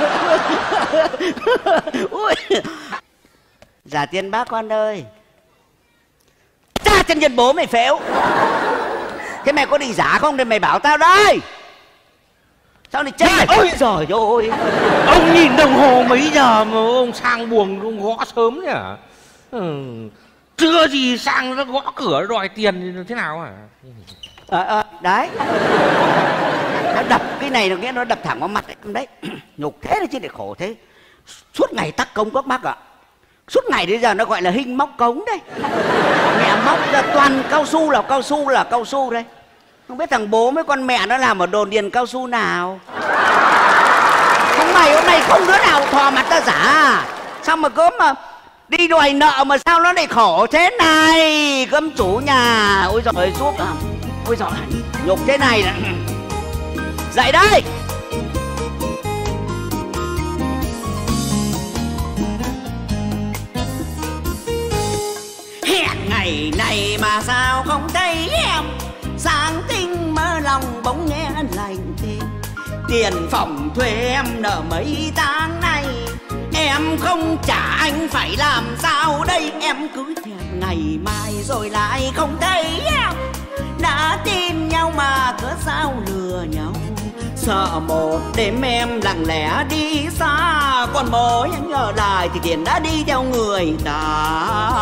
Ui. Giả tiền bác con ơi. Cha chân nhân bố mày Phễu. Thế mày có định giả không? Để mày bảo tao đây. Sao này chết? Ôi giời ơi. Ông nhìn đồng hồ mấy giờ mà ông sang buồng ông gõ sớm nhỉ? Ừ. Chưa gì sang nó gõ cửa đòi tiền thì thế nào hả? Ờ à, à, đấy. Nó đập cái này, nó nghĩa nó đập thẳng vào mặt đấy. Đấy. Nhục thế đấy chứ để khổ thế. Suốt ngày tắc công các bác ạ. Suốt ngày đến giờ nó gọi là hình móc cống đấy. Mẹ móc ra toàn cao su là cao su là cao su đây. Không biết thằng bố với con mẹ nó làm ở đồn điền cao su nào. Không mày hôm nay không đứa nào thò mặt ta giả. Sao mà cứ mà đi đòi nợ mà sao nó lại khổ thế này. Cấm chủ nhà. Ôi giời ơi giúp lắm. Ôi giời nhục thế này là... Dậy đây. Hẹn ngày này mà sao không thấy em. Sáng tinh mơ lòng bỗng nghe lành thêm. Tiền phòng thuê em nợ mấy tháng nay. Em không trả anh phải làm sao đây. Em cứ hẹn ngày mai rồi lại không thấy em. Đã tin nhau mà cớ sao lừa nhau. Sợ một đêm em lặng lẽ đi xa. Còn mỗi anh ở lại thì tiền đã đi theo người ta.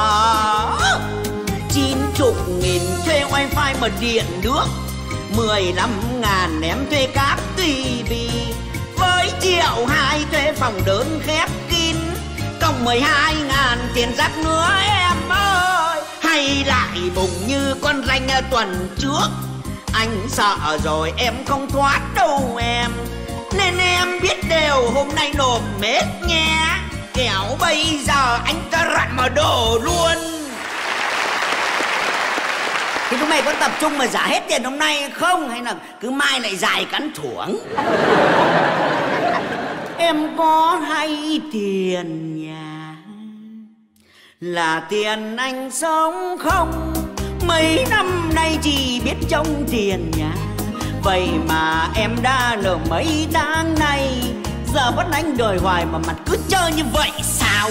Chín chục nghìn thuê wifi mà điện nước. Mười lăm ngàn em thuê cáp tivi. Với triệu hai thuê phòng đơn khép kín. Cộng mười hai ngàn tiền rác nữa em ơi. Hay lại bùng như con ranh tuần trước. Anh sợ rồi em không thoát đâu em. Nên em biết đều hôm nay nộp mết nghe. Kẻo bây giờ anh ta rặn mà đổ luôn. Thì chúng mày có tập trung mà giả hết tiền hôm nay không? Hay là cứ mai lại dài cắn thuổng? Em có hay tiền nhà là tiền anh sống không? Mấy năm nay chỉ biết trông tiền nhà. Vậy mà em đã nợ mấy tháng nay. Giờ bắt anh đòi hoài mà mặt cứ trơ như vậy sao?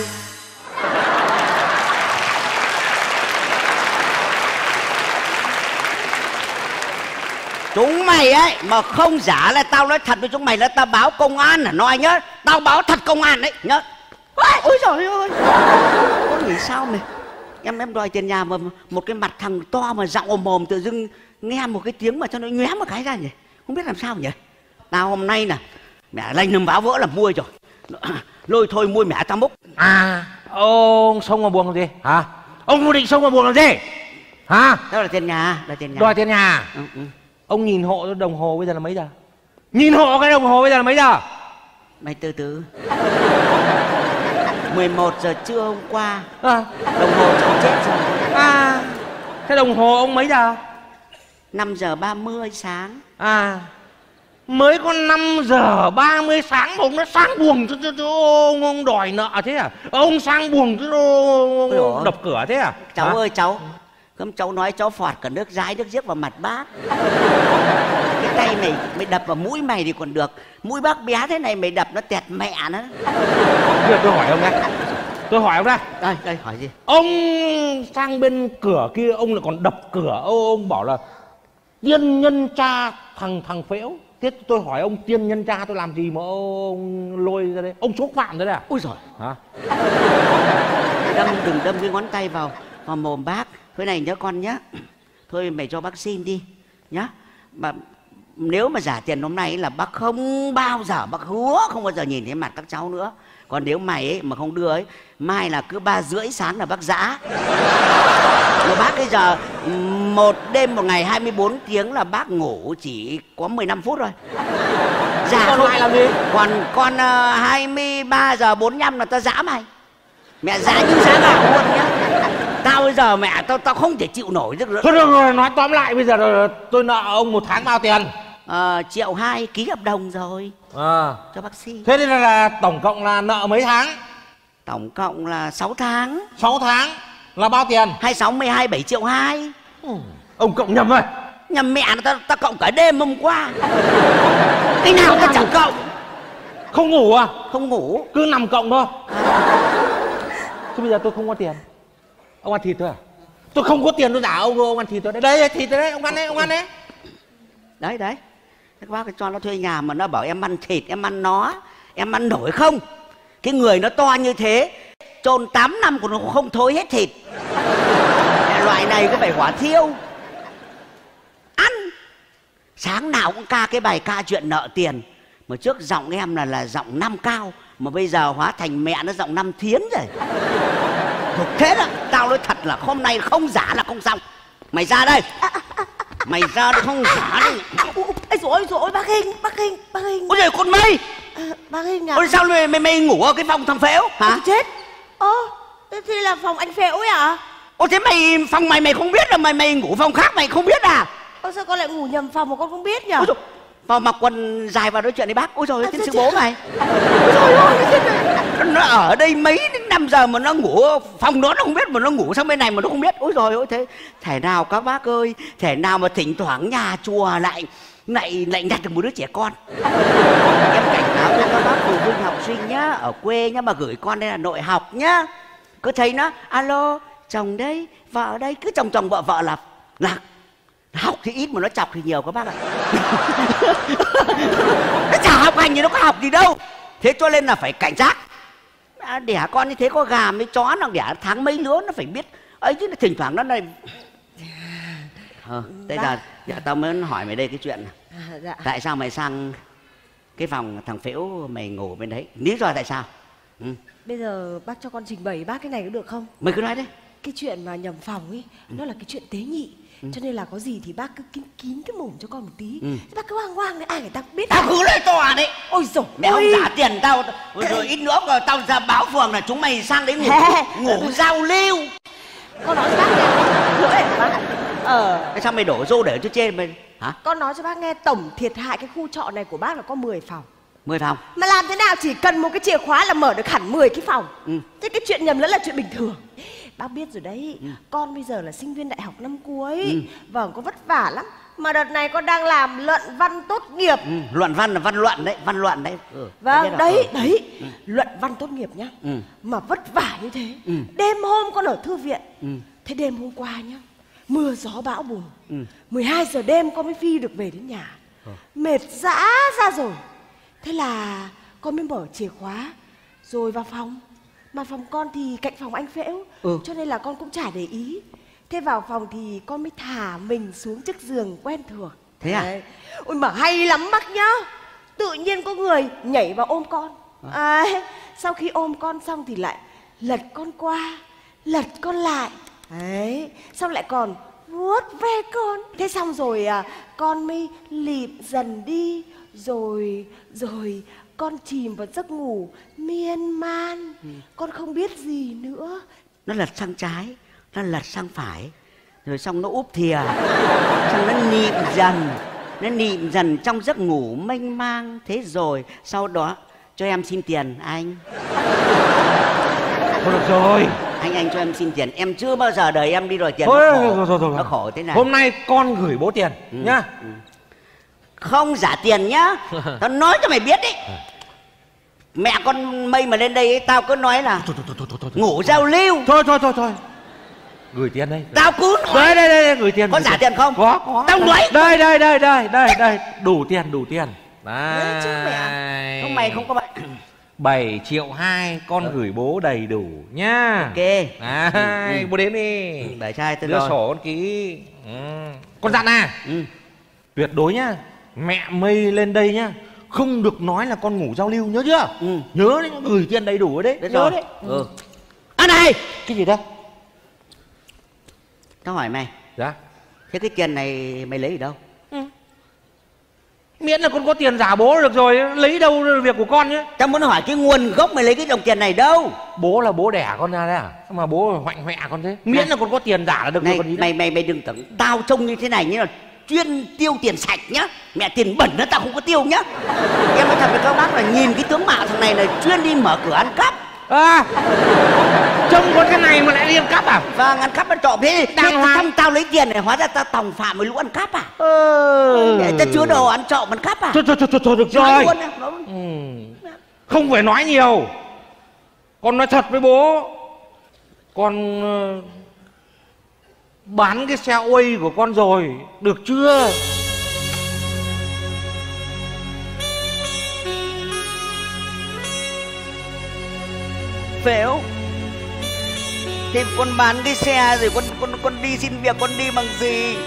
Chúng mày ấy mà không giả là tao nói thật với chúng mày là tao báo công an à nói nhớ. Tao báo thật công an đấy nhớ. Ôi trời ơi. Có nghĩ sao mày? Em em đòi tiền nhà mà một cái mặt thằng to mà giọng ồm ồm tự dưng nghe một cái tiếng mà cho nó nhoé một cái ra nhỉ? Không biết làm sao nhỉ? Tao hôm nay nè mẹ lanh nằm báo vỡ là mua rồi. Lôi thôi mua mẹ tao múc. À ông xông vào buồng làm gì hả? Ông định xông vào buồng làm gì hả? Đó là tiền nhà, là tiền nhà. Đòi tiền nhà. Ừ, ừ. Ông nhìn hộ đồng hồ bây giờ là mấy giờ? Nhìn hộ cái đồng hồ bây giờ là mấy giờ? Mày từ từ. mười một giờ trưa hôm qua à. Đồng hồ cháu chết rồi. À. Thế đồng hồ ông mấy giờ? năm giờ ba mươi sáng. À. Mới có năm giờ ba mươi sáng mà ông nó sang buồng chứ, chứ, chứ ông, ông đòi nợ thế à? Ông sang buồng chứ ông đập cửa thế à? Cháu hả? ơi cháu. Cấm cháu nói cháu phọt cả nước dái nước giếc vào mặt bác. Cái tay mày mày đập vào mũi mày thì còn được. Mũi bác bé thế này mày đập nó tẹt mẹ nó. Được, tôi hỏi ông đây. Tôi hỏi ông đây. Đây, đây hỏi gì? Ông sang bên cửa kia ông lại còn đập cửa. Ông, ông bảo là tiên nhân cha thằng thằng Phễu. Thế tôi hỏi ông tiên nhân cha tôi làm gì mà ông lôi ra đây? Ông xúc phạm thế đấy à? Ôi giời. Hả? Đâm đừng đâm cái ngón tay vào vào mồm bác. Thế này nhớ con nhé. Thôi mày cho bác xin đi nhá. Mà nếu mà giả tiền hôm nay là bác không bao giờ, bác hứa không bao giờ nhìn thấy mặt các cháu nữa. Còn nếu mày ấy mà không đưa ấy, mai là cứ ba rưỡi sáng là bác giã. Mà bác bây giờ một đêm một ngày hai mươi bốn tiếng là bác ngủ chỉ có mười lăm phút thôi. Dạ còn lại làm gì? Còn con uh, hai mươi ba giờ bốn mươi lăm là tao giã mày. Mẹ giã như giã gạo luôn nhá. Tao bây giờ mẹ tao tao không thể chịu nổi được nữa. Thôi được rồi, nói tóm lại bây giờ tôi nợ ông một tháng bao tiền? Ờ, triệu hai ký hợp đồng rồi. À. Cho bác sĩ. Thế nên là, là tổng cộng là nợ mấy tháng? Tổng cộng là sáu tháng. Sáu tháng là bao tiền? Hai sáu mươi hai bảy triệu hai. Ừ. Ông cộng nhầm rồi. Nhầm mẹ nó, ta, ta cộng cả đêm hôm qua. Cái nào ta chẳng cộng. Không ngủ à? Không ngủ. Cứ nằm cộng thôi. Thế bây giờ tôi không có tiền. Ông ăn thịt thôi à? Tôi không có tiền tôi giả ông ông ăn thịt thôi. Đây, đây thịt đấy, ông ăn đấy, ông ăn đấy. Đấy đấy. Các bác cho nó thuê nhà mà nó bảo em ăn thịt, em ăn nó, em ăn nổi không? Cái người nó to như thế, chôn tám năm còn nó không thối hết thịt. Loại này cứ phải hỏa thiêu. Ăn. Sáng nào cũng ca cái bài ca chuyện nợ tiền. Mà trước giọng em là là giọng năm cao, mà bây giờ hóa thành mẹ nó giọng năm thiến rồi. Thực thế là tao nói thật là hôm nay không giả là không xong. Mày ra đây. Mày ra đây không giả đi. Ôi dồi ôi, dồi ôi, bác Hình, bác Hình, bác Hình. Ôi giời con mây. À, bác Hình à? Ôi sao mày, mày, mày ngủ ở cái phòng thằng Phễu hả? Ôi, chết. Ơ, thế thì là phòng anh Phễu ấy à? Ôi thế mày phòng mày mày không biết là mày mày ngủ phòng khác mày không biết à? Ôi sao con lại ngủ nhầm phòng mà con không biết nhỉ? Ôi dồi, vào mặc quần dài vào nói chuyện với bác. Ôi rồi à, tiến sư bố mày. Ôi trời ơi, nó ở đây mấy đến năm giờ mà nó ngủ phòng đó nó không biết, mà nó ngủ sang bên này mà nó không biết. Ôi rồi ôi thế thể nào các bác ơi, thể nào mà thỉnh thoảng nhà chùa lại lại lại nhặt được một đứa trẻ con. Em cảnh cáo cho các bác phụ huynh học sinh nhá, ở quê nhá, mà gửi con đây là nội học nhá, cứ thấy nó alo chồng đây vợ đây, cứ chồng chồng vợ vợ là là học thì ít mà nó chọc thì nhiều các bác ạ. Nó chả học hành gì, nó có học gì đâu. Thế cho nên là phải cảnh giác. À, đẻ con như thế có gà với chó nó đẻ tháng mấy lứa nó phải biết ấy chứ, thỉnh thoảng nó này. Ờ, bây giờ dạ, tao mới hỏi mày đây cái chuyện này. À, dạ. Tại sao mày sang cái phòng thằng Phễu mày ngủ bên đấy? Lý do tại sao? Ừ. Bây giờ bác cho con trình bày bác cái này có được không? Mày cứ nói đấy. Cái chuyện mà nhầm phòng ấy, ừ. nó là cái chuyện tế nhị. Ừ. Cho nên là có gì thì bác cứ kín kín cái mồm cho con một tí. Ừ. Bác cứ hoang hoang đấy, ai người ta cũng biết. Tao cứ lấy tòa đấy. Ôi dồi mẹ không trả tiền tao rồi, rồi ít nữa rồi tao ra báo phường là chúng mày sang đấy ngủ ngủ giao lưu. Con nói cho bác nghe lỗi của bác. Ờ Tại sao mày đổ rô để cho trên mày hả? Con nói cho bác nghe tổng thiệt hại cái khu trọ này của bác là có mười phòng. Mười phòng. Mà làm thế nào chỉ cần một cái chìa khóa là mở được hẳn mười cái phòng. Ừ. Thế cái chuyện nhầm lẫn là chuyện bình thường. Bác biết rồi đấy. Ừ. Con bây giờ là sinh viên đại học năm cuối. Ừ. Vâng, con vất vả lắm. Mà đợt này con đang làm luận văn tốt nghiệp. Ừ. Luận văn là văn luận đấy, văn luận đấy. Ừ. Vâng, đấy, ừ. đấy. Ừ. Luận văn tốt nghiệp nhá. Ừ. Mà vất vả như thế. Ừ. Đêm hôm con ở thư viện. Ừ. Thế đêm hôm qua nhá, mưa gió bão bùng. Ừ. mười hai giờ đêm con mới phi được về đến nhà. Ừ. Mệt dã ra rồi. Thế là con mới mở chìa khóa rồi vào phòng. Mà phòng con thì cạnh phòng anh Phễu. Ừ. Cho nên là con cũng chả để ý. Thế vào phòng thì con mới thả mình xuống chiếc giường quen thuộc. Thế à? Đấy. Ôi mà hay lắm bác nhá. Tự nhiên có người nhảy vào ôm con. À, sau khi ôm con xong thì lại lật con qua, lật con lại. Đấy, xong lại còn vuốt ve con. Thế xong rồi à, con mới lịm dần đi. Rồi, rồi con chìm vào giấc ngủ miên man. Ừ. Con không biết gì nữa. Nó lật sang trái, nó lật sang phải. Rồi xong nó úp thìa. Xong nó nịm dần. Nó nịm dần trong giấc ngủ mênh mang. Thế rồi sau đó cho em xin tiền anh. Thôi được rồi. Anh anh cho em xin tiền. Em chưa bao giờ đời em đi đòi tiền. Thôi, nó khổ, rồi, rồi, rồi. Nó khổ thế này. Hôm nay con gửi bố tiền. Ừ. Nhá. Ừ. Không giả tiền nhá. Tao nói cho mày biết đấy. Mẹ con Mây mà lên đây ấy, tao cứ nói là thôi, thôi, thôi, thôi, thôi, thôi. Ngủ giao lưu. Thôi thôi thôi thôi. Gửi tiền đây. Tao cứ nói. Đây đây đây gửi tiền. Có giả tiền không? Có có. Tao nói. Đây đây đây đây đây đây đủ tiền đủ tiền. Đấy. Chứ mẹ. Không mày không có bạn. bảy triệu hai con ừ. gửi bố đầy đủ nhá. Ok. À, ừ, ừ. Bố đến đi. Ừ, để trai tôi đưa rồi. sổ con ký. Ừ. Con dặn à. Ừ. Tuyệt đối nhá. Mẹ Mây lên đây nhá, không được nói là con ngủ giao lưu, nhớ chưa? Ừ. Nhớ đấy, gửi tiền đầy đủ đấy. Đấy nhớ rồi. Đấy. Ừ. À này. Cái gì đó? Tao hỏi mày. Dạ. Thế cái tiền này mày lấy ở đâu? Ừ. Miễn là con có tiền giả bố được rồi, lấy đâu là việc của con nhé. Tao muốn hỏi cái nguồn gốc mày lấy cái đồng tiền này đâu? Bố là bố đẻ con ra đấy à? Mà bố hoạnh hoẹ con thế. Miễn này, là con có tiền giả là được này, rồi. Con mày mày mày đừng tưởng tao trông như thế này như là chuyên tiêu tiền sạch nhá. Mẹ tiền bẩn nó tao không có tiêu nhá. Em nói thật với các bác là nhìn cái tướng mạo thằng này là chuyên đi mở cửa ăn cắp. À, trông có cái này mà lại đi ăn cắp à? Vâng, ăn cắp ăn trộm. Thế thằng tao lấy tiền này hóa ra tao tòng phạm với lũ ăn cắp à? Ừ. Tao chứa đồ ăn trộm ăn cắp à? Thôi thôi thôi, thôi được rồi. Ừ. Không phải nói nhiều. Con nói thật với bố. Con uh, bán cái xe Uây của con rồi, được chưa? Phễu. Thế con bán cái xe rồi con con con đi xin việc con đi bằng gì?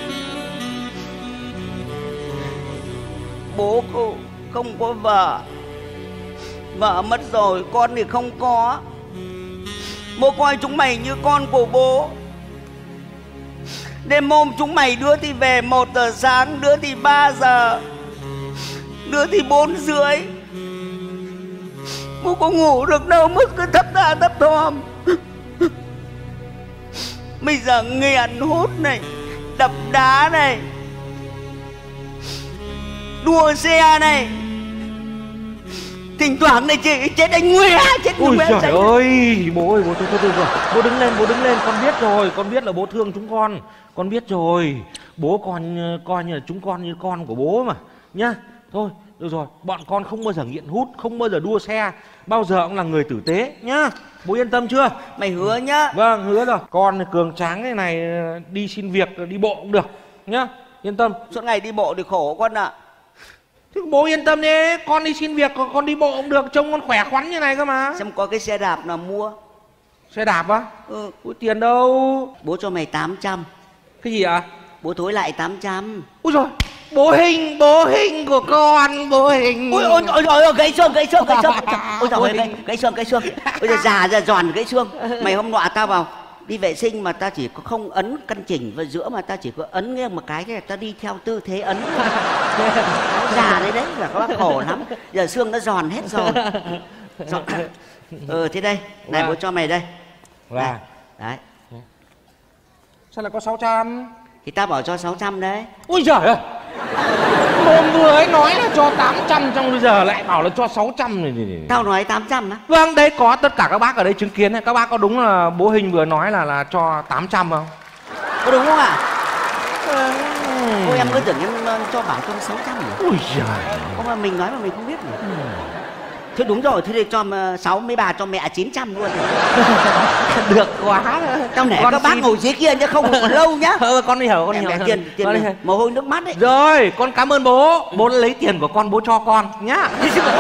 Bố cô không có vợ, vợ mất rồi, con thì không có. Bố coi chúng mày như con của bố. Đêm hôm chúng mày đứa thì về một giờ sáng, đứa thì ba giờ, đứa thì bốn rưỡi. Bố có ngủ được đâu, mức cứ thấp tha thấp thòm. Bây giờ nghiện hút này, đập đá này, đua xe này, thỉnh thoảng này chị chết anh Nguy, chết Ôi Nguy. trời ơi, bố ơi, bố thôi thôi rồi. Bố đứng lên, bố đứng lên, con biết rồi, con biết là bố thương chúng con. Con biết rồi. Bố con coi như là chúng con như con của bố mà. Nhá. Thôi, được rồi, bọn con không bao giờ nghiện hút, không bao giờ đua xe, bao giờ cũng là người tử tế nhá. Bố yên tâm chưa? Mày hứa nhá. Vâng, hứa rồi. Con cường tráng thế này, đi xin việc, đi bộ cũng được nhá. Yên tâm. Suốt ngày đi bộ thì khổ con ạ. À. Thế bố yên tâm đi, con đi xin việc, con đi bộ cũng được, trông con khỏe khoắn như này cơ mà. Xem có cái xe đạp nào mua. Xe đạp á? Ừ. Có tiền đâu. Bố cho mày tám trăm. Cái gì ạ? À? Bố thối lại tám trăm. Ui rồi, bố Hình, bố Hình của con, bố Hình. Ôi ôi ôi ôi, gãy xương, gãy xương, gãy xương. Ôi trời ơi, gãy, gãy xương, gãy xương. Bây giờ già ra giòn gãy xương. Mày hôm nọ tao vào đi vệ sinh mà ta chỉ có không ấn căn chỉnh vào giữa mà ta chỉ có ấn nghiêng một cái, cái ta đi theo tư thế ấn. Già đấy đấy là các bác khổ lắm. Giờ xương nó giòn hết rồi. Giòn. Ừ thế đây, này bố cho mày đây. Này. Đấy. Sao lại có sáu trăm? Thì ta bảo cho sáu trăm đấy. Ui giời ơi, hôm vừa ấy nói là cho tám trăm, trong bây giờ lại bảo là cho sáu trăm này, này, này. Tao nói tám trăm á? Vâng, đấy có tất cả các bác ở đây chứng kiến ấy. Các bác có đúng là bố Hình vừa nói là là cho tám trăm không? Có đúng không ạ? À? Ừ. Ôi em cứ tưởng em cho bảo cho sáu trăm nhỉ? Ui giời. Có mà mình nói mà mình không biết nhỉ? Ừ. Thế đúng rồi, thế thì cho sáu mấy bà cho mẹ chín trăm luôn. Được quá. Tao nể các bác ngồi dưới kia chứ không còn lâu nhá. Ừ, con đi hiểu, con đi hiểu. Tiền, tiền này, mồ hôi nước mắt đấy. Rồi, con cảm ơn bố. Bố lấy tiền của con, bố cho con nhá.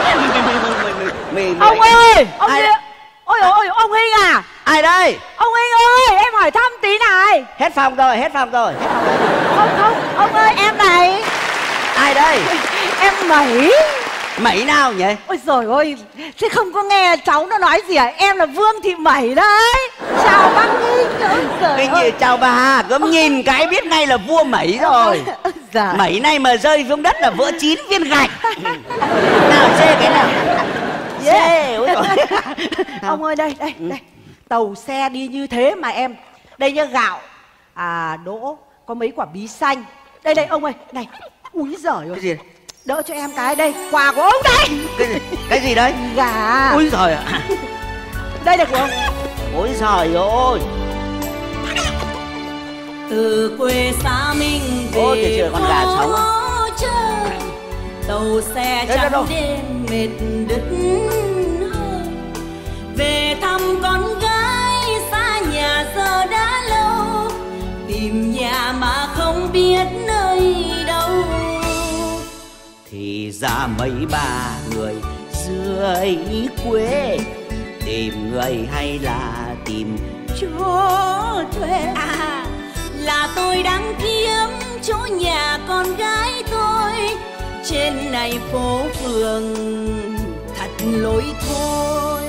Ông ơi, ông ơi, ôi ôi ông Hình à? Ai đây? Ông Hình ơi, em hỏi thăm tí này. Hết phòng rồi, hết phòng rồi. Không không, ông ơi em này. Ai đây? Em Mẩy. Mẩy nào nhỉ? Ôi giời ơi, thế không có nghe cháu nó nói gì à? Em là Vương Thị Mẩy đấy. Chào bác Hình. Cái gì chào bà, cứ nhìn cái biết ngay là vua Mẩy rồi. Dạ. Mẩy này mà rơi xuống đất là vỡ chín viên gạch. Nào chê cái nào. Yeah. Ông ơi đây, đây, đây. Tàu xe đi như thế mà em. Đây nhá, gạo, à đỗ, có mấy quả bí xanh. Đây đây ông ơi, này. Úi giời ơi. Cái gì? Đỡ cho em cái đây, quà của ông đây. Cái gì? Cái gì đấy? Gà. Úi giời ạ. Đây là của ông. Ôi giời ơi. Từ quê xa mình về. Ôi kìa trời, con gà sống á. Tàu xe trắng đêm mệt đứt. Về thăm con gái xa nhà giờ đã lâu. Tìm nhà mà không biết nơi đâu. Thì ra mấy ba người dưới quê, tìm người hay là tìm chỗ thuê? À, là tôi đang kiếm chỗ nhà con gái tôi, trên này phố phường thật lối thôi.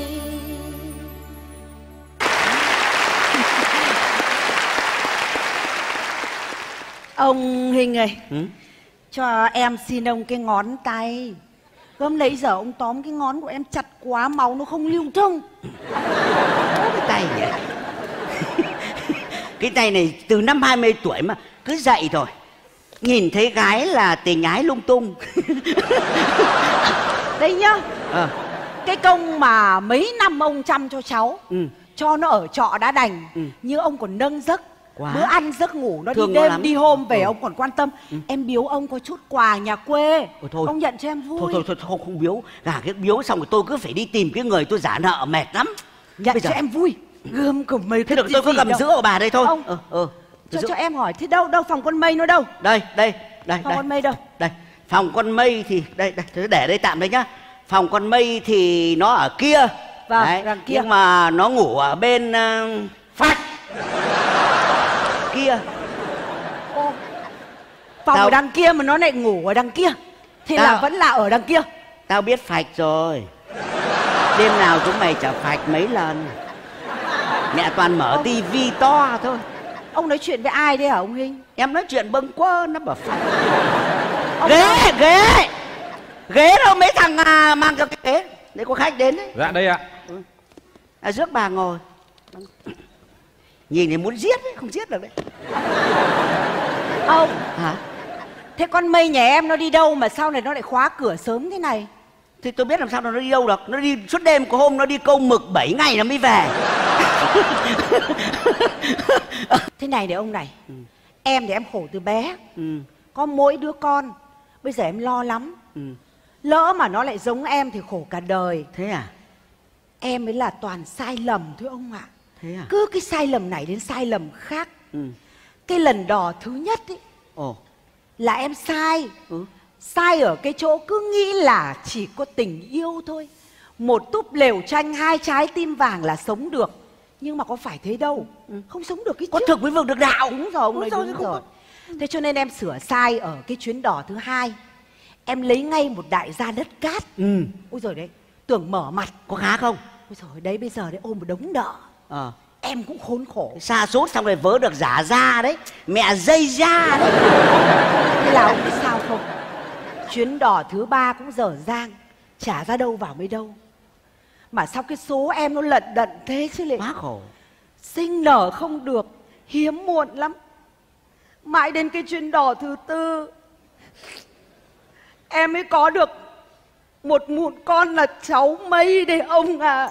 Ông Hình ơi, ừ? cho em xin ông cái ngón tay. Hôm nãy giờ ông tóm cái ngón của em chặt quá, máu nó không lưu thông. Cái tay vậy. Cái tay này từ năm hai mươi tuổi mà cứ dậy rồi, nhìn thấy gái là tình ái lung tung. Đây nhá, à. cái công mà mấy năm ông chăm cho cháu, ừ. cho nó ở trọ đã đành, ừ. nhưng ông còn nâng giấc. Quá. Bữa ăn giấc ngủ nó Thương đi đêm nó đi hôm về, ừ. ông còn quan tâm. ừ. Em biếu ông có chút quà nhà quê, ừ, thôi. ông nhận cho em vui. Thôi thôi thôi không, không biếu. Gả cái biếu xong rồi tôi cứ phải đi tìm cái người tôi giả nợ mệt lắm. Nhận Bây cho giờ... em vui. Gươm của mày. Thế được tôi cứ cầm giữ của bà đây thôi. Ông, ừ, ừ. Cho, cho em hỏi thế đâu đâu phòng con mây nó đâu? Đây đây đây. Phòng đây. con mây đâu? Đây phòng con mây thì đây đây để đây tạm đấy nhá. Phòng con mây thì nó ở kia. Vâng, đấy. Đằng kia. Nhưng mà nó ngủ ở bên uh, phách kia. Ô, phòng Tao... ở đằng kia mà nó lại ngủ ở đằng kia. Thì Tao... là vẫn là ở đằng kia. Tao biết phạch rồi. Đêm nào chúng mày chả phạch mấy lần. Mẹ toàn mở ông... tivi to thôi. Ông nói chuyện với ai đấy hả ông Hình? Em nói chuyện bâng quơ nó bảo phạch. Ông ghế nói... ghế ghế đâu mấy thằng à, mang cho cái ghế. Đấy có khách đến đấy. Dạ đây ạ. ừ. À, rước bà ngồi. Nhìn thì muốn giết đấy, không giết được đấy. Ông hả? Thế con mây nhà em nó đi đâu mà sau này nó lại khóa cửa sớm thế này? Thì tôi biết làm sao nó đi đâu được. Nó đi suốt đêm, có hôm nó đi câu mực bảy ngày nó mới về. Thế này để ông này, ừ. em thì em khổ từ bé, ừ. có mỗi đứa con. Bây giờ em lo lắm, ừ. lỡ mà nó lại giống em thì khổ cả đời. Thế à? Em ấy là toàn sai lầm thôi ông ạ. Thế à? Cứ cái sai lầm này đến sai lầm khác. ừ. Cái lần đò thứ nhất ấy, Ồ. là em sai. ừ. Sai ở cái chỗ cứ nghĩ là chỉ có tình yêu thôi. Một túp lều tranh hai trái tim vàng là sống được. Nhưng mà có phải thế đâu, ừ. không sống được cái có chứ. thực với vực được đạo. Đúng rồi ông, đúng, rồi, đúng rồi. Thế cho nên em sửa sai ở cái chuyến đò thứ hai. Em lấy ngay một đại gia đất cát. ừ. Ôi giời đấy, tưởng mở mặt. Có khá không? Ôi giời đấy, bây giờ đấy ôm một đống nợ. Ờ. Em cũng khốn khổ. Sa sút xong rồi vớ được giả ra đấy. Mẹ dây ra đấy. Thế là ông biết sao không? Chuyến đò thứ ba cũng dở dang, chả ra đâu vào mấy đâu. Mà sao cái số em nó lận đận thế chứ lại. Quá khổ. Sinh nở không được, hiếm muộn lắm. Mãi đến cái chuyến đò thứ tư em mới có được một mụn con là cháu Mây đấy ông à.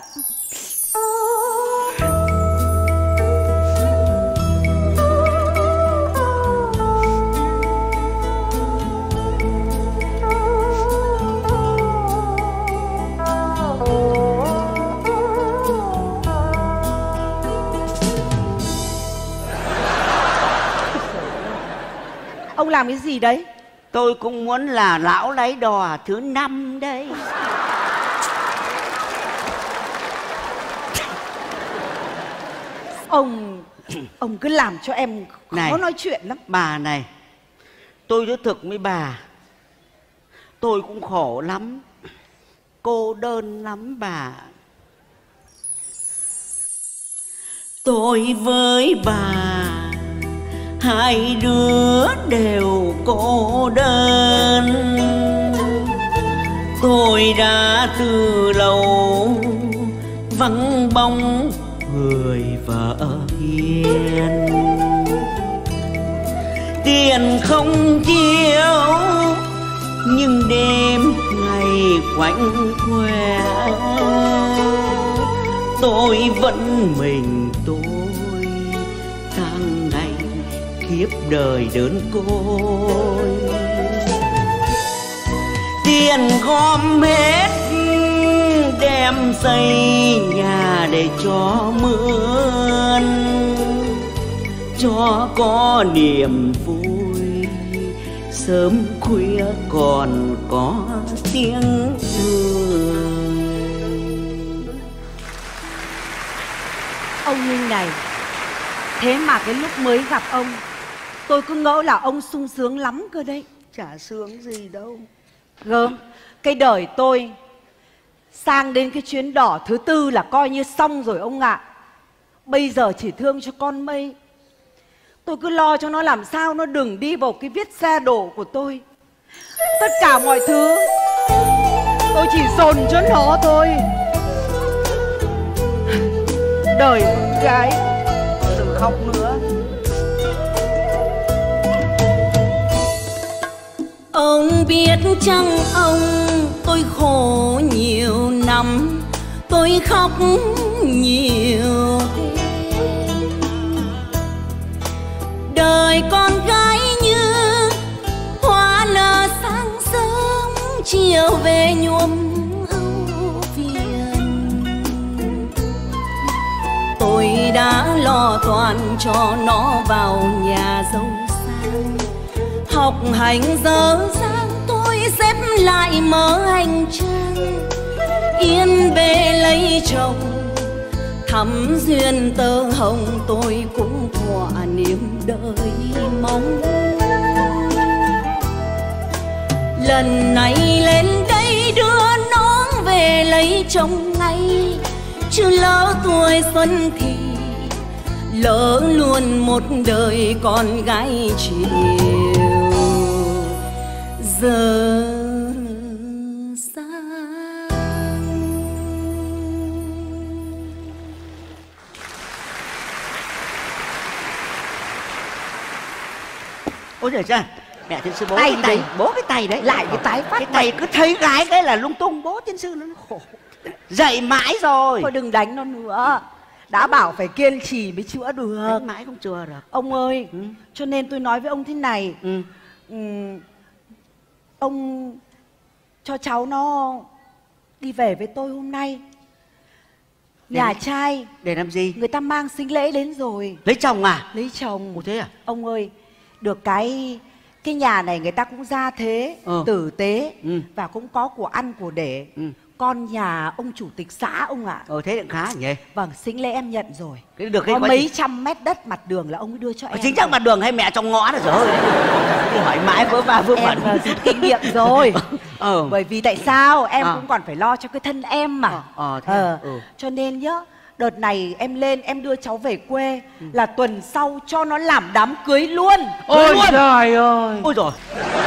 Ông làm cái gì đấy? Tôi cũng muốn là lão lấy đò thứ năm đây. Ông Ông cứ làm cho em khó này, nói chuyện lắm. Bà này, tôi nói thực với bà, tôi cũng khổ lắm, cô đơn lắm bà. Tôi với bà hai đứa đều cô đơn. Tôi đã từ lâu vắng bóng người vợ hiền. Tiền không thiếu nhưng đêm ngày quạnh quẻ. Tôi vẫn mình tôi tháng ngày kiếp đời đơn côi. Tiền gom hết đem xây nhà để cho mướn, cho có niềm vui sớm khuya còn có tiếng cười. ông như này. Thế mà cái lúc mới gặp ông, tôi cứ ngỡ là ông sung sướng lắm cơ đấy. Chả sướng gì đâu. Gớm, cái đời tôi sang đến cái chuyến đỏ thứ tư là coi như xong rồi ông ạ. Bây giờ chỉ thương cho con Mây. Tôi cứ lo cho nó làm sao nó đừng đi vào cái viết xe đổ của tôi. Tất cả mọi thứ tôi chỉ dồn cho nó thôi. Đời con gái, đừng khóc nữa. Ông biết chăng ông, tôi khổ nhiều năm, tôi khóc nhiều. Đời con gái như hoa nở sáng sớm, chiều về nhuộm ưu phiền. Tôi đã lo toan cho nó vào nhà giàu sang, học hành dở dang tôi xếp lại mở hành trang. Yên bề lấy chồng, thắm duyên tơ hồng tôi cũng thỏa niềm đợi mong. Lần này lên đây đưa nó về lấy chồng ngay, chứ lỡ tuổi xuân thì lỡ luôn một đời con gái chiều giờ sang. Ôi trời ơi, mẹ thiên sư bố Tay cái tay, đấy. bố cái tay đấy. Lại cái tái phát cái tay cứ thấy gái cái là lung tung, bố thiên sư nó khổ. Dậy mãi rồi. Thôi đừng đánh nó nữa. Đã bảo phải kiên trì mới chữa được. Đánh mãi không chữa được. Ông ơi, Ừ. cho nên tôi nói với ông thế này. Ừ. Ừm, ông cho cháu nó đi về với tôi hôm nay. Nhà Để- trai Để làm gì? người ta mang sính lễ đến rồi. Lấy chồng à? Lấy chồng. Ủa thế à? Ông ơi, được cái cái nhà này người ta cũng ra thế, Ừ. tử tế, Ừ. và cũng có của ăn của để. Ừ. Con nhà ông chủ tịch xã ông ạ. Ờ thế cũng khá nhỉ. Vâng, sính lễ em nhận rồi. Cái được cái Có có mấy gì? trăm mét đất mặt đường là ông ấy đưa cho Ờ, em. chính xác mặt đường hay mẹ trong ngõ đó rồi. Đi hỏi mãi vớ va vớ Em vẩn. là rút kinh nghiệm rồi. Ờ. Bởi vì tại sao em Ờ. cũng còn phải lo cho cái thân em mà. Ờ, ờ, thế à? Ừ. Cho nên nhá, đợt này em lên em đưa cháu về quê, là tuần sau cho nó làm đám cưới luôn. Ôi Cưới luôn. trời ơi. Ôi rồi.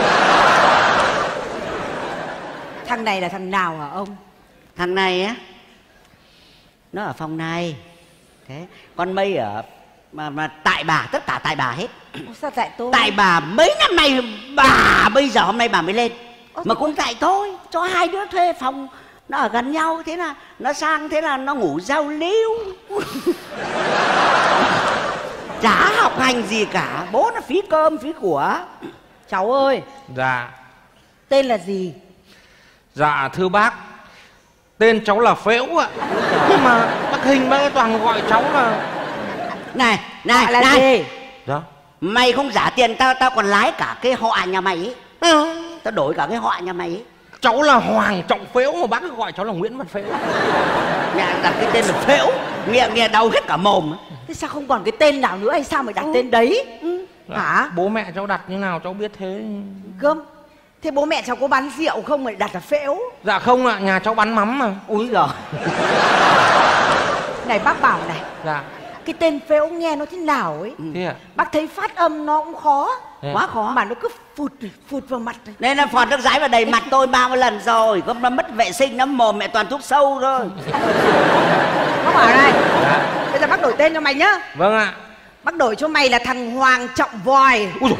Thằng này là thằng nào hả ông? Thằng này á, nó ở phòng này. Thế con Mây ở mà mà tại bà, tất cả tại bà hết. Ủa, sao tại tôi? Tại bà mấy năm nay, bà bây giờ hôm nay bà mới lên. Mà cũng tại tôi, cho hai đứa thuê phòng, nó ở gần nhau, thế là nó sang, thế là nó ngủ giao lưu. Chả học hành gì cả, bố nó phí cơm phí của. Cháu ơi, Dạ. tên là gì? Dạ thưa bác, tên cháu là Phễu ạ. Nhưng mà bác Hình bác ấy toàn gọi cháu là... Này, này, Gọi là này, gì? Dạ. mày không trả tiền tao, tao còn lái cả cái họ nhà mày ấy. Ừ. Tao đổi cả cái họ nhà mày ấy. Cháu là Hoàng Trọng Phễu mà bác cứ gọi cháu là Nguyễn Văn Phễu. Mẹ đặt cái tên là Phễu, nghe nghe đau hết cả mồm. Thế sao không còn cái tên nào nữa hay sao mày đặt tên đấy? Dạ. Hả? Bố mẹ cháu đặt như nào cháu biết thế. Gơm. Thế bố mẹ cháu có bán rượu không mà đặt là Phễu? Dạ không ạ, nhà cháu bán mắm mà. Úi giời. Này bác bảo này, Dạ. cái tên Phễu nghe nó thế nào ấy. Thế ạ? Bác thấy phát âm nó cũng khó. Thế à? Quá khó. Mà nó cứ phụt phụt vào mặt này. Nên là phọt nước dãi vào đầy mặt tôi bao nhiêu lần rồi. Có nó mất vệ sinh lắm, mồm mẹ toàn thuốc sâu thôi. Bác bảo này, Dạ. bây giờ bác đổi tên cho mày nhá. Vâng ạ. Bác đổi cho mày là thằng Hoàng Trọng Vòi. Ui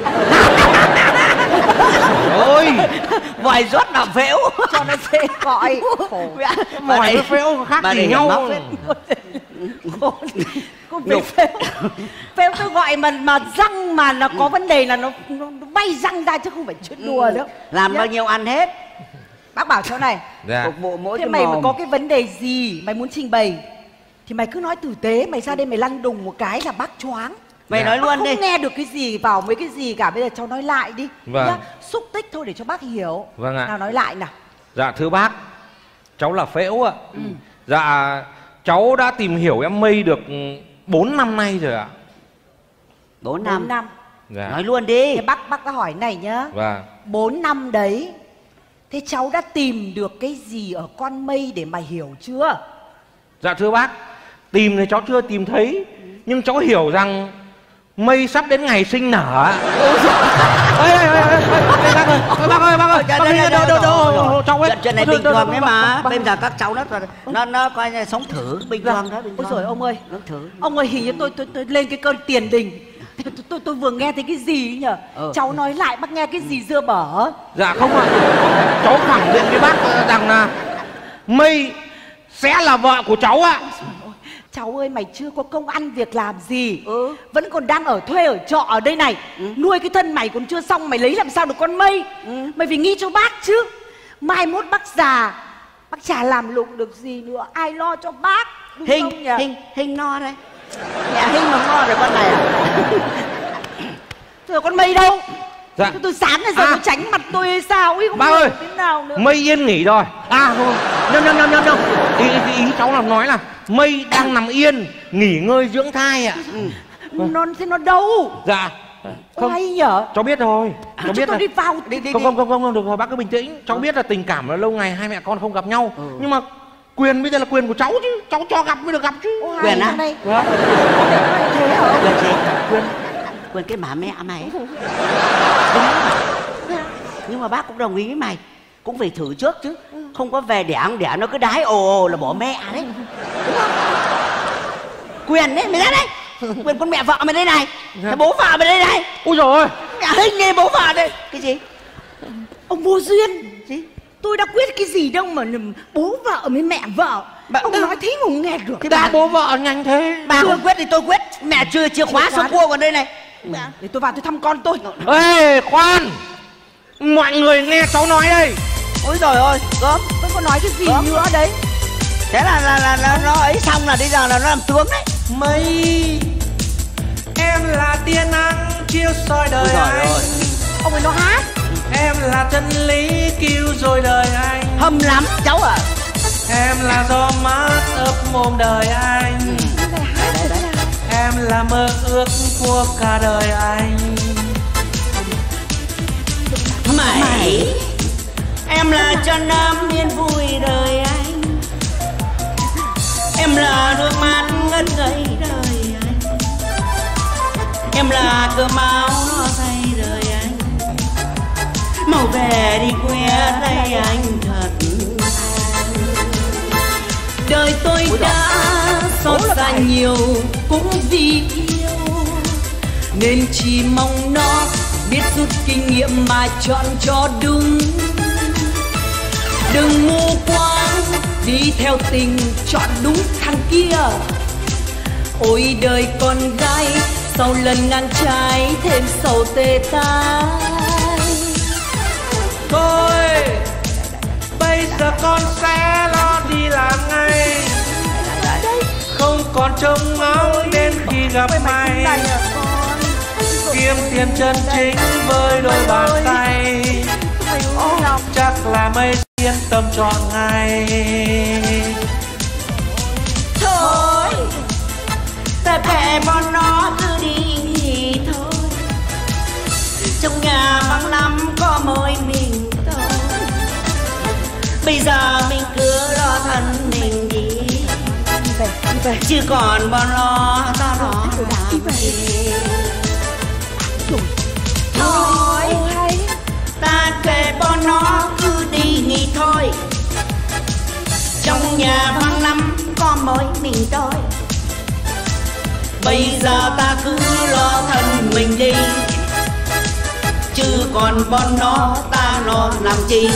ôi. Vòi rốt vào Phễu. Cho nó dễ gọi. Khổ. Mỏi với Phễu khác gì nhau. Cô Phễu Phễu tôi gọi mà mà răng mà nó có vấn đề là nó, nó, nó bay răng ra chứ không phải chuyện đùa nữa. Làm Nhá. bao nhiêu ăn hết. Bác bảo chỗ này, Dạ. Phục vụ mỗi thế cái mày mà mồm. có cái vấn đề gì mày muốn trình bày thì mày cứ nói tử tế. Mày ra đây mày lăn đùng một cái là bác choáng. Mày Dạ. nói Bác luôn không đi. nghe được cái gì vào mấy cái gì cả. Bây giờ cháu nói lại đi. Vâng. Nhá. Xúc tích thôi để cho bác hiểu. Vâng ạ. Nào nói lại nào. Dạ thưa bác, cháu là Phễu ạ. Dạ cháu đã tìm hiểu em Mây được bốn năm nay rồi ạ. Bốn năm. Bốn năm. Dạ. Nói luôn đi. Thế bác bác có hỏi này nhá. Vâng. Bốn năm đấy, thế cháu đã tìm được cái gì ở con mây để mà hiểu chưa? Dạ thưa bác, tìm thì cháu chưa tìm thấy, nhưng cháu hiểu rằng mây sắp đến ngày sinh nở. Ê, ê, ê, ê, bác ơi, bác ơi, bác ơi, cháu ấy. Chuyện này bình thường đấy mà. Bây giờ các cháu nó nó nó coi như sống thử bình thường đó, bình thường. Ôi giời ông ơi, nó thử. Ông ơi, hình như tôi tôi tôi lên cái cơn tiền đình. Tôi, tôi, tôi vừa nghe thấy cái gì ấy nhở? Ừ. Cháu nói lại bác nghe cái gì dưa bở? Dạ không ạ. Cháu khẳng định với bác rằng là Mây sẽ là vợ của cháu ạ. Cháu ơi, mày chưa có công ăn việc làm gì, ừ. vẫn còn đang ở thuê ở trọ ở đây này, ừ. nuôi cái thân mày còn chưa xong, mày lấy làm sao được con Mây, ừ. mày phải nghĩ cho bác chứ. Mai mốt bác già, bác chả làm lụng được gì nữa, ai lo cho bác, đúng Hình, không nhỉ? Hình, Hình no đây. Mẹ Hình mà no rồi con này à? Rồi con Mây đâu? Dạ. Tôi sáng nay giờ à. Nó tránh mặt tôi hay sao? Ý, không bác ơi, thế nào nữa. Mây yên nghỉ rồi. À thôi, nhầm nhầm nhầm nhầm nhầm. Ý, ý, ý cháu là nói là Mây đang nằm yên, nghỉ ngơi dưỡng thai ạ. Ừ. Nó thế nó đâu? Dạ. Không hay nhở? Cháu biết rồi. Cháu biết tôi là đi vào đi, đi, không, đi. không không không không được rồi, bác cứ bình tĩnh. Cháu ừ. biết là tình cảm là lâu ngày hai mẹ con không gặp nhau, ừ. nhưng mà quyền bây giờ là quyền của cháu chứ, cháu cho gặp mới được gặp chứ. Ô, quyền á? Đây. Vâng. Quyền gì? Quyền quyền cái má mẹ mày. Nhưng mà bác cũng đồng ý với mày, cũng phải thử trước chứ, không có về đẻ không đẻ nó cứ đái ồ ồ là bỏ mẹ đấy, đúng không? Quyền đấy, mày ra đây. Quyền con mẹ vợ mày đây này, dạ. Bố vợ mày đây này. Ui dồi ôi, nhà Hình này bố vợ đây. Cái gì? Ông vô duyên. Gì? Tôi đã quyết cái gì đâu mà bố vợ với mẹ vợ. Bà, ông ừ. nói thế mà không nghe được. Thì bà bố vợ nhanh thế. Bà không quyết thì tôi quyết. Mẹ chưa chìa khóa số cua còn đây này. Dạ. Để tôi vào tôi thăm con tôi. Ê khoan, mọi người nghe cháu nói đây. Ôi trời ơi, gớm. Tôi có nói cái gì gớm. Nữa đấy. Thế là là, là là nó ấy xong là bây giờ là nó làm tướng đấy. Mây, em là tia nắng chiếu soi đời anh. Ơi. Ông ấy nó hát. Em là chân lý cứu rồi đời anh. Hâm lắm cháu à. Em là gió mát ấp mồm đời anh. Ừ. Đấy, đấy, đấy. Em là mơ ước của cả đời anh. Mày, Mày. Em là chân ấm niên vui đời anh. Em là nước mắt ngất ngây đời anh. Em là cơm áo no say đời anh. Mau về đi quê đây anh thật. Đời tôi Ủa đã xót xa nhiều cũng vì yêu, nên chỉ mong nó biết rút kinh nghiệm mà chọn cho đúng. Đừng mù quáng đi theo tình chọn đúng thằng kia. Ôi đời con gái sau lần ngang trái thêm sầu tê tái. Thôi bây giờ con sẽ lo đi làm ngay, không còn trông ngóng đến khi gặp mày. Kiếm tiền chân chính với đôi bàn tay, chắc là Mây yên tâm chọn ngay. Thôi ta kệ bọn nó cứ đi nghỉ thôi. Trong nhà vắng lắm có mỗi mình tôi. Bây giờ mình cứ lo thân mình đi, chứ còn bọn lo ta nó làm gì. Thôi ta kệ bọn nó cứ đi nghỉ thôi. Trong nhà vắng lắm có mỗi mình tôi. Bây giờ ta cứ lo thân mình đi, chứ còn bọn nó ta lo làm chi.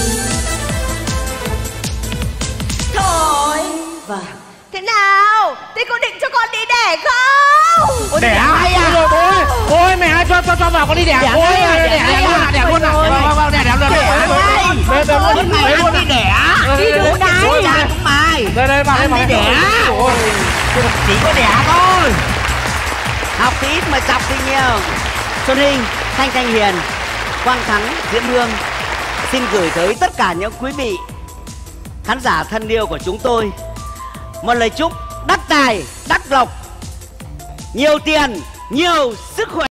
Thôi vâng. Thế nào? Thế cô định cho con đi đẻ không? Ôi, đẻ hay à? Ôi, ôi, ôi mẹ ơi, cho cho cho vào con đi đẻ. Ôi, đẻ đẻ luôn à, đẻ luôn à. Vâng vâng, đẻ đẻ luôn. Đẻ luôn. Mày luôn đi đẻ. Đi đúng đấy. Dạ đúng mày. Đây đây vào đây vào. Đi đẻ. Chỉ có đẻ thôi. Học thì ít mà chọc thì nhiều. Xuân Hình, Thanh Thanh Hiền, Quang Thắng, Diễm Hương xin gửi tới tất cả những quý vị khán giả thân yêu của chúng tôi một lời chúc đắc tài, đắc lộc, nhiều tiền, nhiều sức khỏe.